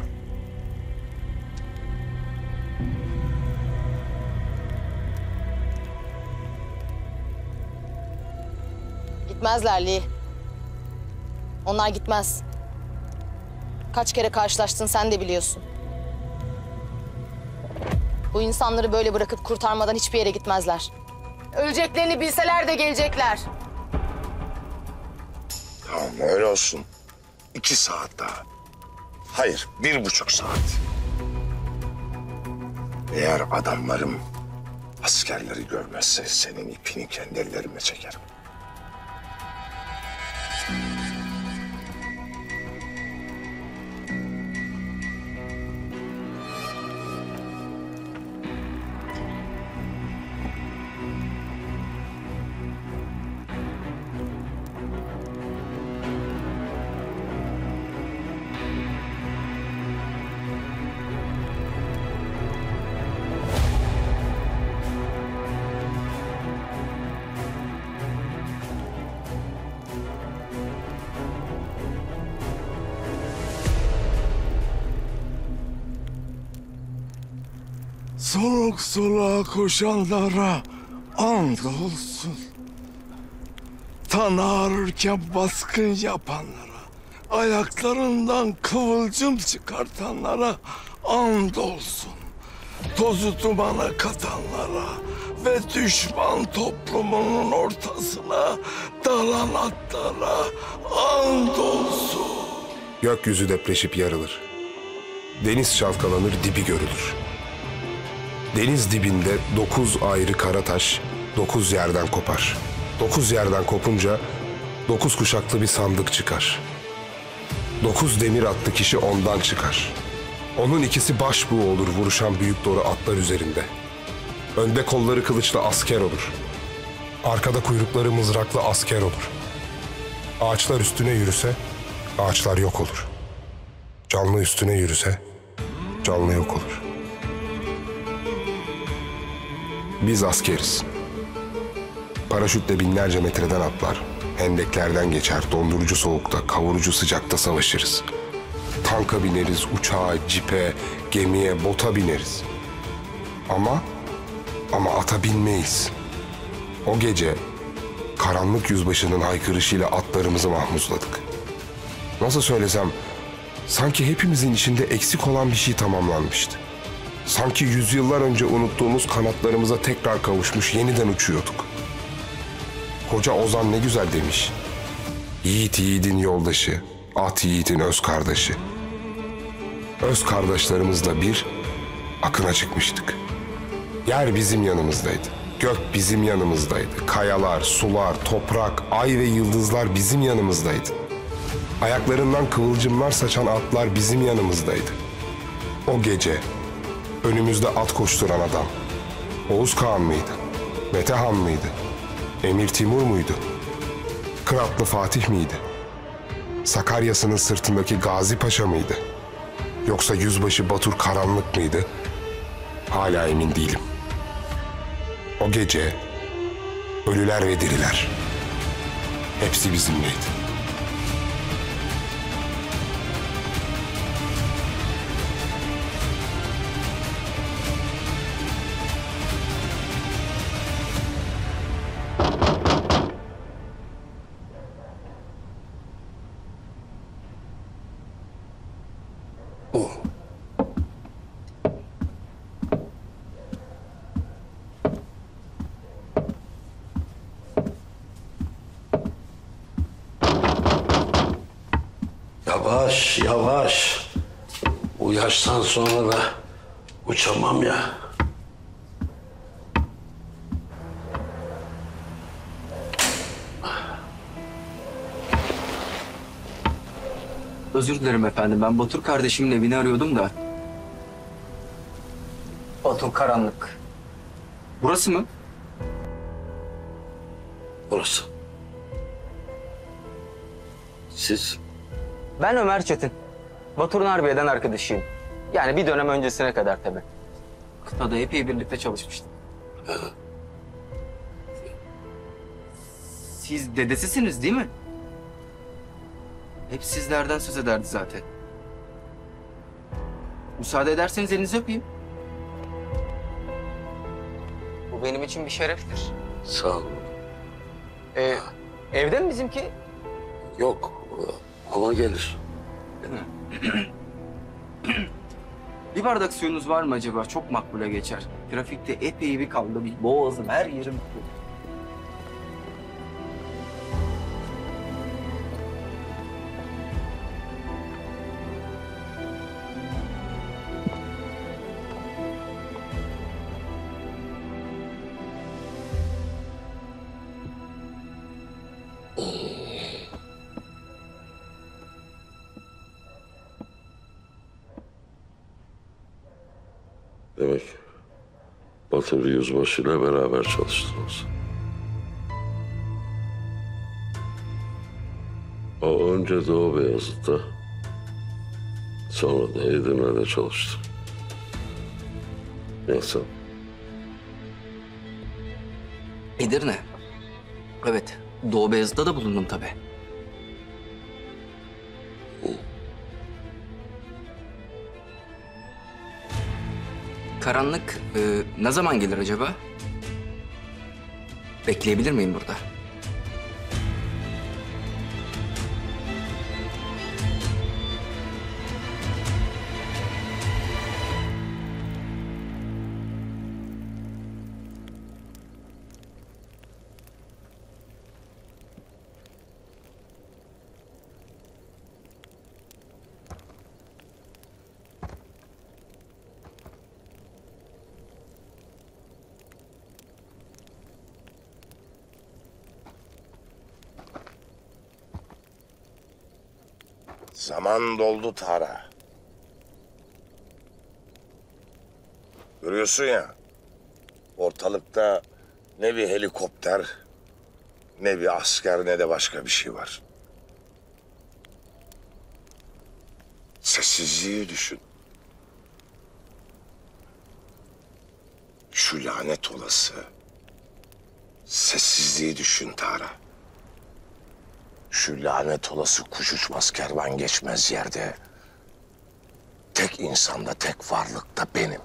Gitmezler Lee. Onlar gitmez. Kaç kere karşılaştın sen de biliyorsun. Bu insanları böyle bırakıp kurtarmadan hiçbir yere gitmezler. Öleceklerini bilseler de gelecekler. Tamam öyle olsun. İki saat daha. Hayır, bir buçuk saat. Eğer adamlarım askerleri görmezse senin ipini kendi ellerime çekerim. Soluk soluğa koşanlara andolsun. Tan ağrırken baskın yapanlara, ayaklarından kıvılcım çıkartanlara andolsun. Tozu dumana katanlara ve düşman toplumunun ortasına dalan atlara andolsun. Gökyüzü depreşip yarılır. Deniz çalkalanır, dibi görülür. Deniz dibinde dokuz ayrı kara taş dokuz yerden kopar. Dokuz yerden kopunca dokuz kuşaklı bir sandık çıkar. Dokuz demir atlı kişi ondan çıkar. Onun ikisi başbuğ olur vuruşan büyük doğru atlar üzerinde. Önde kolları kılıçla asker olur. Arkada kuyrukları mızraklı asker olur. Ağaçlar üstüne yürüse ağaçlar yok olur. Canlı üstüne yürüse canlı yok olur. Biz askeriz. Paraşütle binlerce metreden atlar, hendeklerden geçer, dondurucu soğukta, kavurucu sıcakta savaşırız. Tanka bineriz, uçağa, cipe, gemiye, bota bineriz. Ama, ama ata binmeyiz. O gece karanlık yüzbaşının haykırışıyla atlarımızı mahmuzladık. Nasıl söylesem, sanki hepimizin içinde eksik olan bir şey tamamlanmıştı. Sanki yüzyıllar önce unuttuğumuz kanatlarımıza tekrar kavuşmuş, yeniden uçuyorduk. Koca Ozan ne güzel demiş. Yiğit yiğidin yoldaşı, at yiğidin öz kardeşi. Öz kardeşlerimizle bir akına çıkmıştık. Yer bizim yanımızdaydı. Gök bizim yanımızdaydı. Kayalar, sular, toprak, ay ve yıldızlar bizim yanımızdaydı. Ayaklarından kıvılcımlar saçan atlar bizim yanımızdaydı. O gece önümüzde at koşturan adam Oğuz Kağan mıydı? Metehan mıydı? Emir Timur muydu? Kıratlı Fatih miydi? Sakarya'sının sırtındaki Gazi Paşa mıydı? Yoksa yüzbaşı Batur Karanlık mıydı? Hala emin değilim. O gece ölüler ve diriler hepsi bizimleydi. Yavaş yavaş. Bu yaştan sonra da uçamam ya. Özür dilerim efendim. Ben Batur kardeşimin evini arıyordum da. Batur Karanlık. Burası mı? Burası. Siz? Ben Ömer Çetin. Batur'un Harbiye'den arkadaşıyım. Yani bir dönem öncesine kadar tabii. Kıtada epey birlikte çalışmıştık. Siz dedesisiniz değil mi? Hep sizlerden söz ederdi zaten. Müsaade ederseniz elinizi öpeyim. Bu benim için bir şereftir. Sağ olun. Ee, evde mi bizimki? Yok ama gelir. Bir bardak suyunuz var mı acaba? Çok makbule geçer. Trafikte epey bir kaldı. Bir boğazım, her yerim. Demek Batır Yüzbaşı ile beraber çalıştınız. O önce Doğu Beyazıt'ta, sonra da Edirne'de çalıştı. Nasıl? Edirne. Evet, Doğu Beyazıt'ta da bulundum tabii. Karanlık e, ne zaman gelir acaba? Bekleyebilir miyim burada? Zaman doldu Tara. Görüyorsun ya, ortalıkta ne bir helikopter, ne bir asker, ne de başka bir şey var. Sessizliği düşün. Şu lanet olası sessizliği düşün Tara. Şu lanet olası kuş uçmaz kervan geçmez yerde tek insanda, tek varlıkta benim.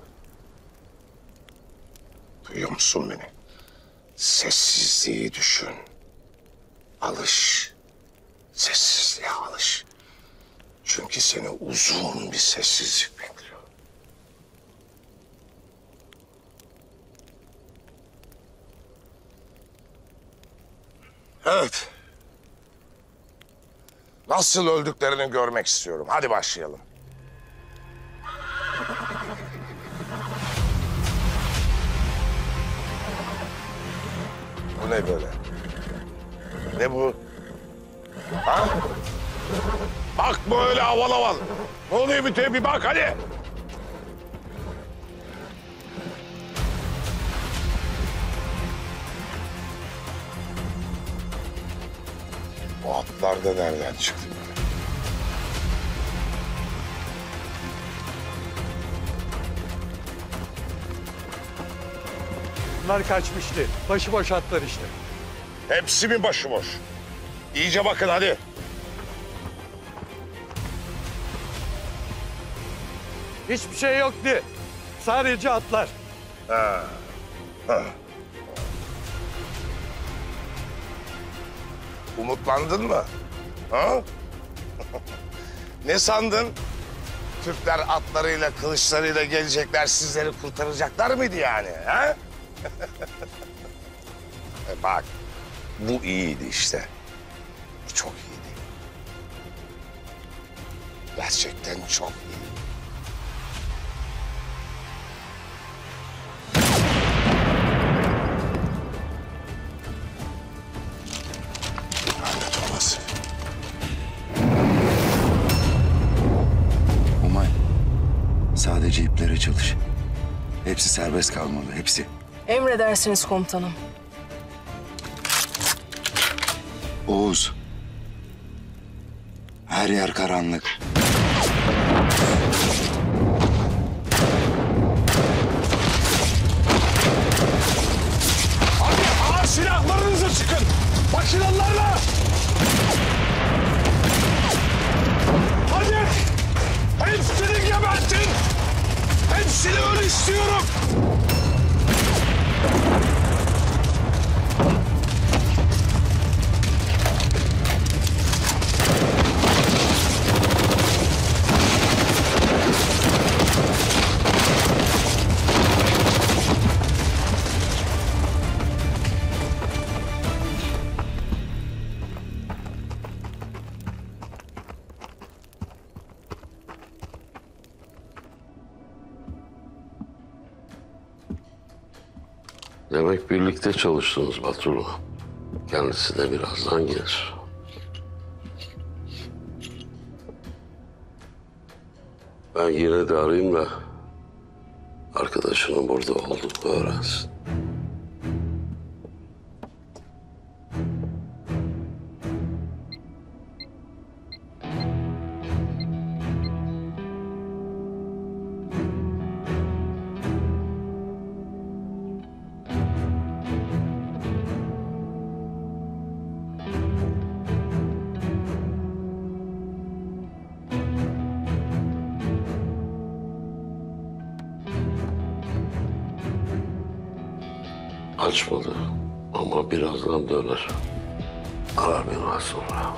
Duyuyor musun beni? Sessizliği düşün. Alış. Sessizliğe alış. Çünkü seni uzun bir sessizlik bekliyor. Evet. Nasıl öldüklerini görmek istiyorum. Hadi başlayalım. Bu ne böyle? Ne bu? Ha? Bak böyle aval aval. Ne oluyor bir bir bak hadi. Bu atlar da nereden çıktı? Bunlar kaçmıştı. Başıboş atlar işte. Hepsi mi başıboş? İyice bakın hadi. Hiçbir şey yoktu. Sadece atlar. Ha. Ha. Umutlandın mı? Ha? Ne sandın? Türkler atlarıyla, kılıçlarıyla gelecekler, sizleri kurtaracaklar mıydı yani? Ha? Bak, bu iyiydi işte. Bu çok iyiydi. Gerçekten çok iyi. Lanet olası. Umay, sadece iplere çalış. Hepsi serbest kalmalı, hepsi. Emredersiniz komutanım. Oğuz, her yer karanlık. Hadi ağır silahlarınızı çıkın. Makinalarla. Hadi. Hepsini gebertin. Hepsini öl istiyorum. Demek birlikte çalıştınız patronum. Kendisi de birazdan gelir. Ben yine de arayayım da arkadaşının burada olduğunu öğrensin. Açmadı ama birazdan döner. Arar beni az sonra.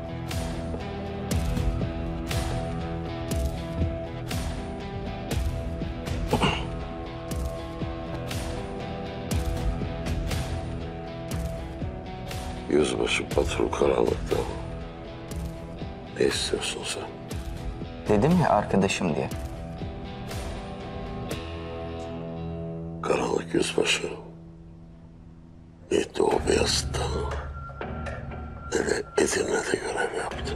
Yüzbaşı patron karanlıkta. Ne istiyorsun sen? Dedim ya arkadaşım diye. Karanlık yüzbaşı. Ne Doğu Beyazıt'ta ne de Edirne'de görev yaptı.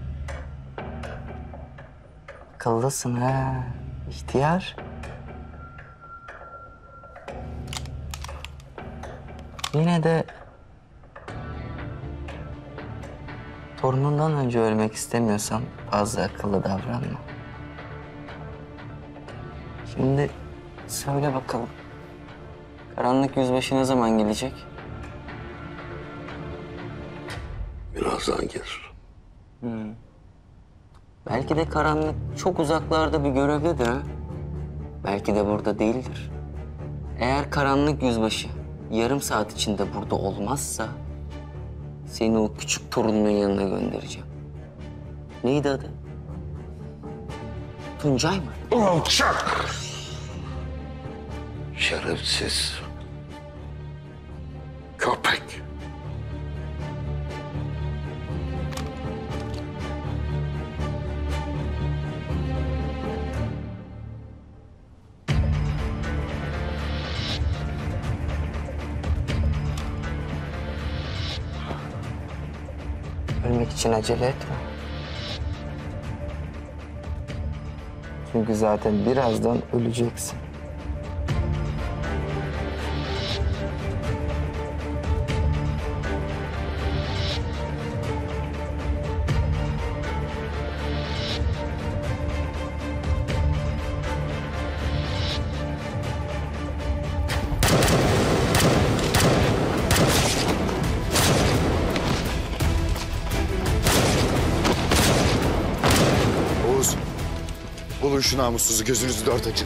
Akıllısın ha, ihtiyar. Yine de torunundan önce ölmek istemiyorsan fazla akıllı davranma. Şimdi söyle bakalım. Karanlık yüzbaşı ne zaman gelecek? Birazdan gelir. Hmm. Belki de karanlık çok uzaklarda bir görevdedir ha. Belki de burada değildir. Eğer karanlık yüzbaşı yarım saat içinde burada olmazsa seni o küçük torununun yanına göndereceğim. Neydi adı? Tuncay mı? Alçak! Şerefsiz. Köpek. Ölmek için acele etme. Çünkü zaten birazdan öleceksin. Oğuz, bulun şu namussuzu, gözünüzü dört açın.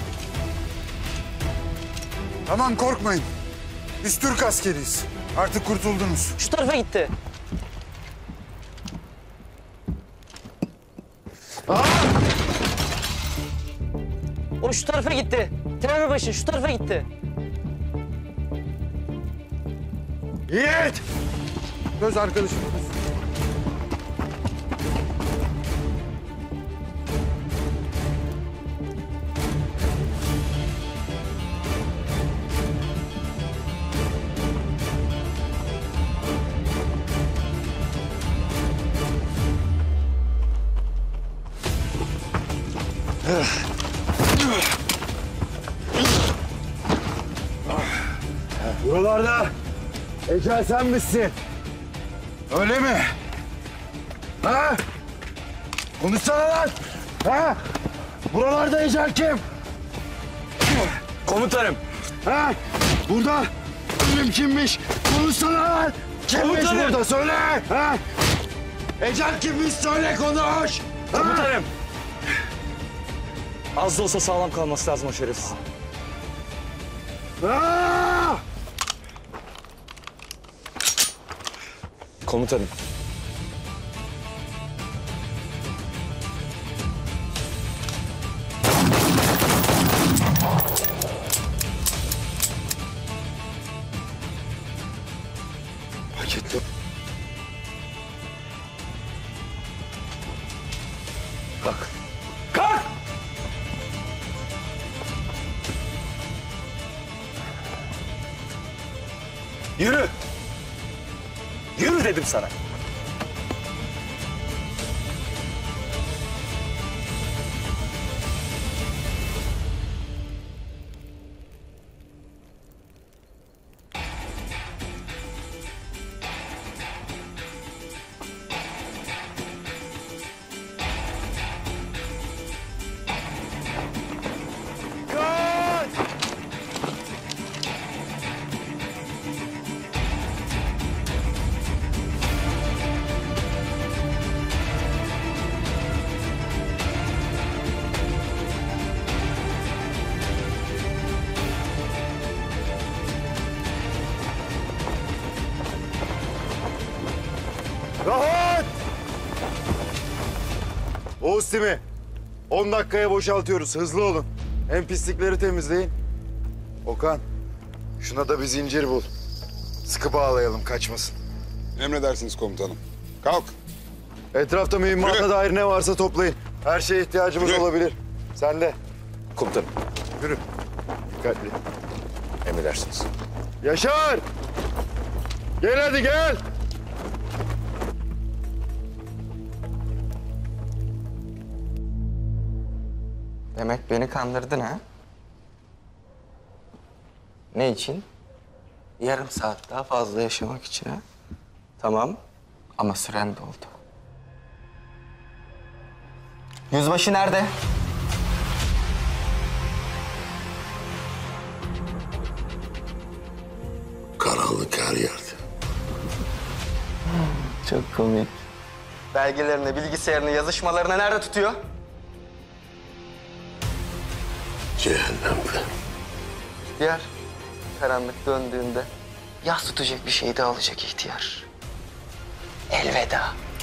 Tamam, korkmayın. Biz Türk askeriyiz. Artık kurtuldunuz. Şu tarafa gitti. O şu tarafa gitti. Terörbaşı şu tarafa gitti. Yiğit! Göz arkadaşım. Buralarda Ecel sen misin? Öyle mi? Ha? Konuşsana lan! Ha? Buralarda Ecel kim? Komutanım. Ha? Burada ölüm kimmiş? Konuşsana lan! Kimmiş Komutanım. burada? Söyle! Ha? Ecel kimmiş? Söyle, konuş! Ha? Komutanım. Az da olsa sağlam kalması lazım o şerefsiz. Ha? Komutanım. Paketli. Kalk. Kalk! Yürü. Yürü dedim sana. Rahat! Oğuz timi. on dakikaya boşaltıyoruz. Hızlı olun. Hem pislikleri temizleyin. Okan, şuna da bir zincir bul. Sıkı bağlayalım, kaçmasın. Emredersiniz komutanım. Kalk. Etrafta mühimmata Yürü. dair ne varsa toplayın. Her şeye ihtiyacımız Yürü. olabilir. Sen de. Komutanım. Yürü. Dikkatli. Emredersiniz. Yaşar! Gel hadi gel! Demek beni kandırdın ha? Ne için? Yarım saat daha fazla yaşamak için ha? Tamam ama süren doldu. Yüzbaşı nerede? Karanlık her yerde. Çok komik. Belgelerini, bilgisayarını, yazışmalarını nerede tutuyor? Cehennemde. İhtiyar, karanlık döndüğünde yas tutacak bir şey de alacak ihtiyar. Elveda.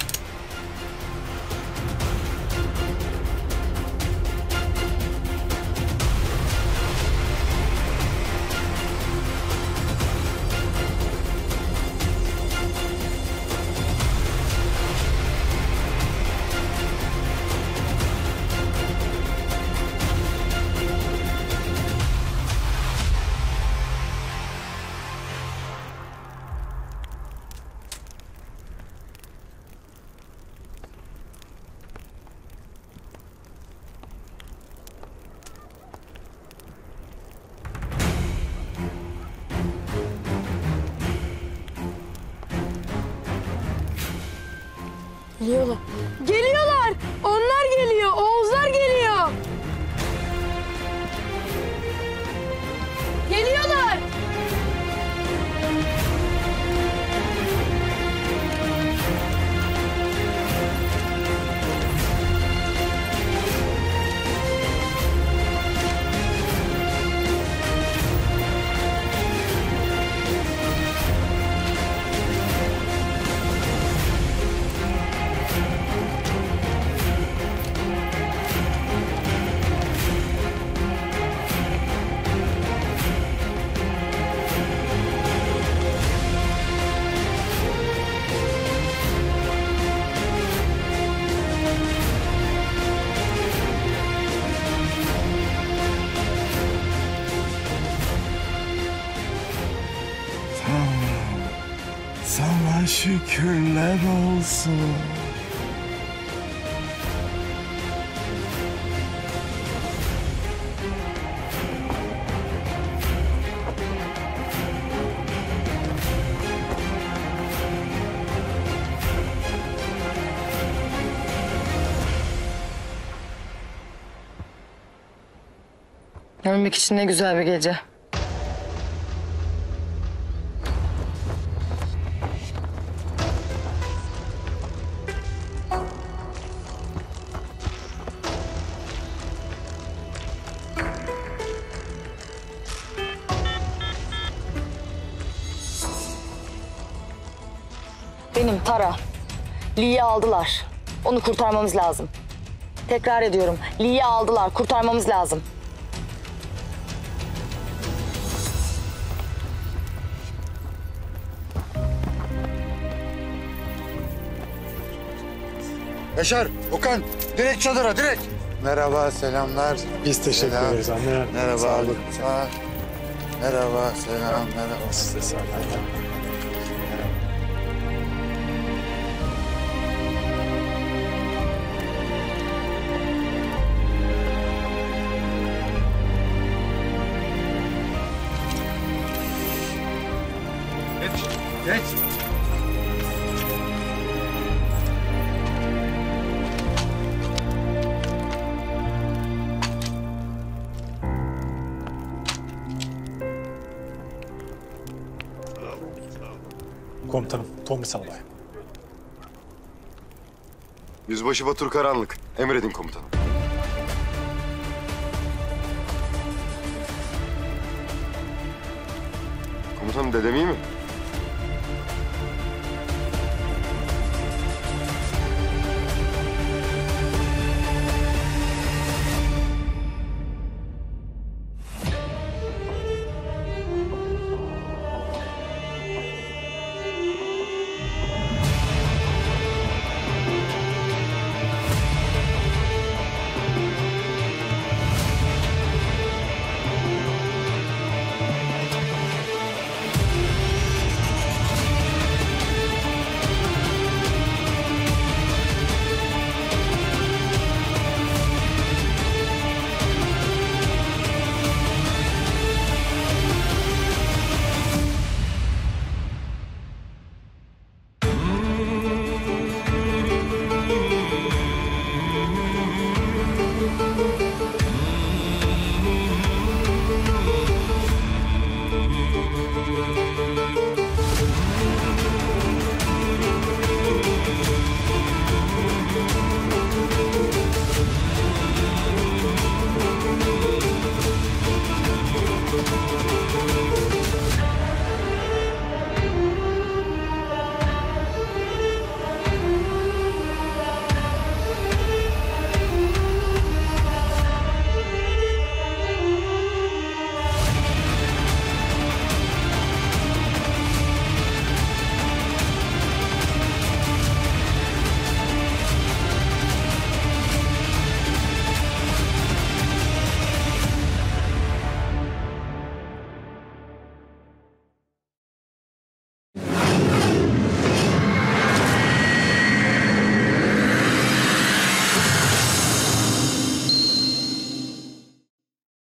Geliyorlar. Geliyorlar. Onlar geliyor. Oğuzlar geliyor. Geliyorlar. Sana şükürler olsun. Ölmek için ne güzel bir gece. Benim Tara. Lee'yi aldılar. Onu kurtarmamız lazım. Tekrar ediyorum. Lee'yi aldılar. Kurtarmamız lazım. Yaşar, Okan, direkt çadıra, direkt. Merhaba, selamlar. Biz teşekkür Selam. ederiz anne. Merhaba. Sağ olun. Sağ ol. Merhaba, selam, merhaba. Size selam. Geç, geç. Komutanım, Tomris Albay. Yüzbaşı Batur Karanlık. Emredin komutanım. Komutanım dedem iyi mi?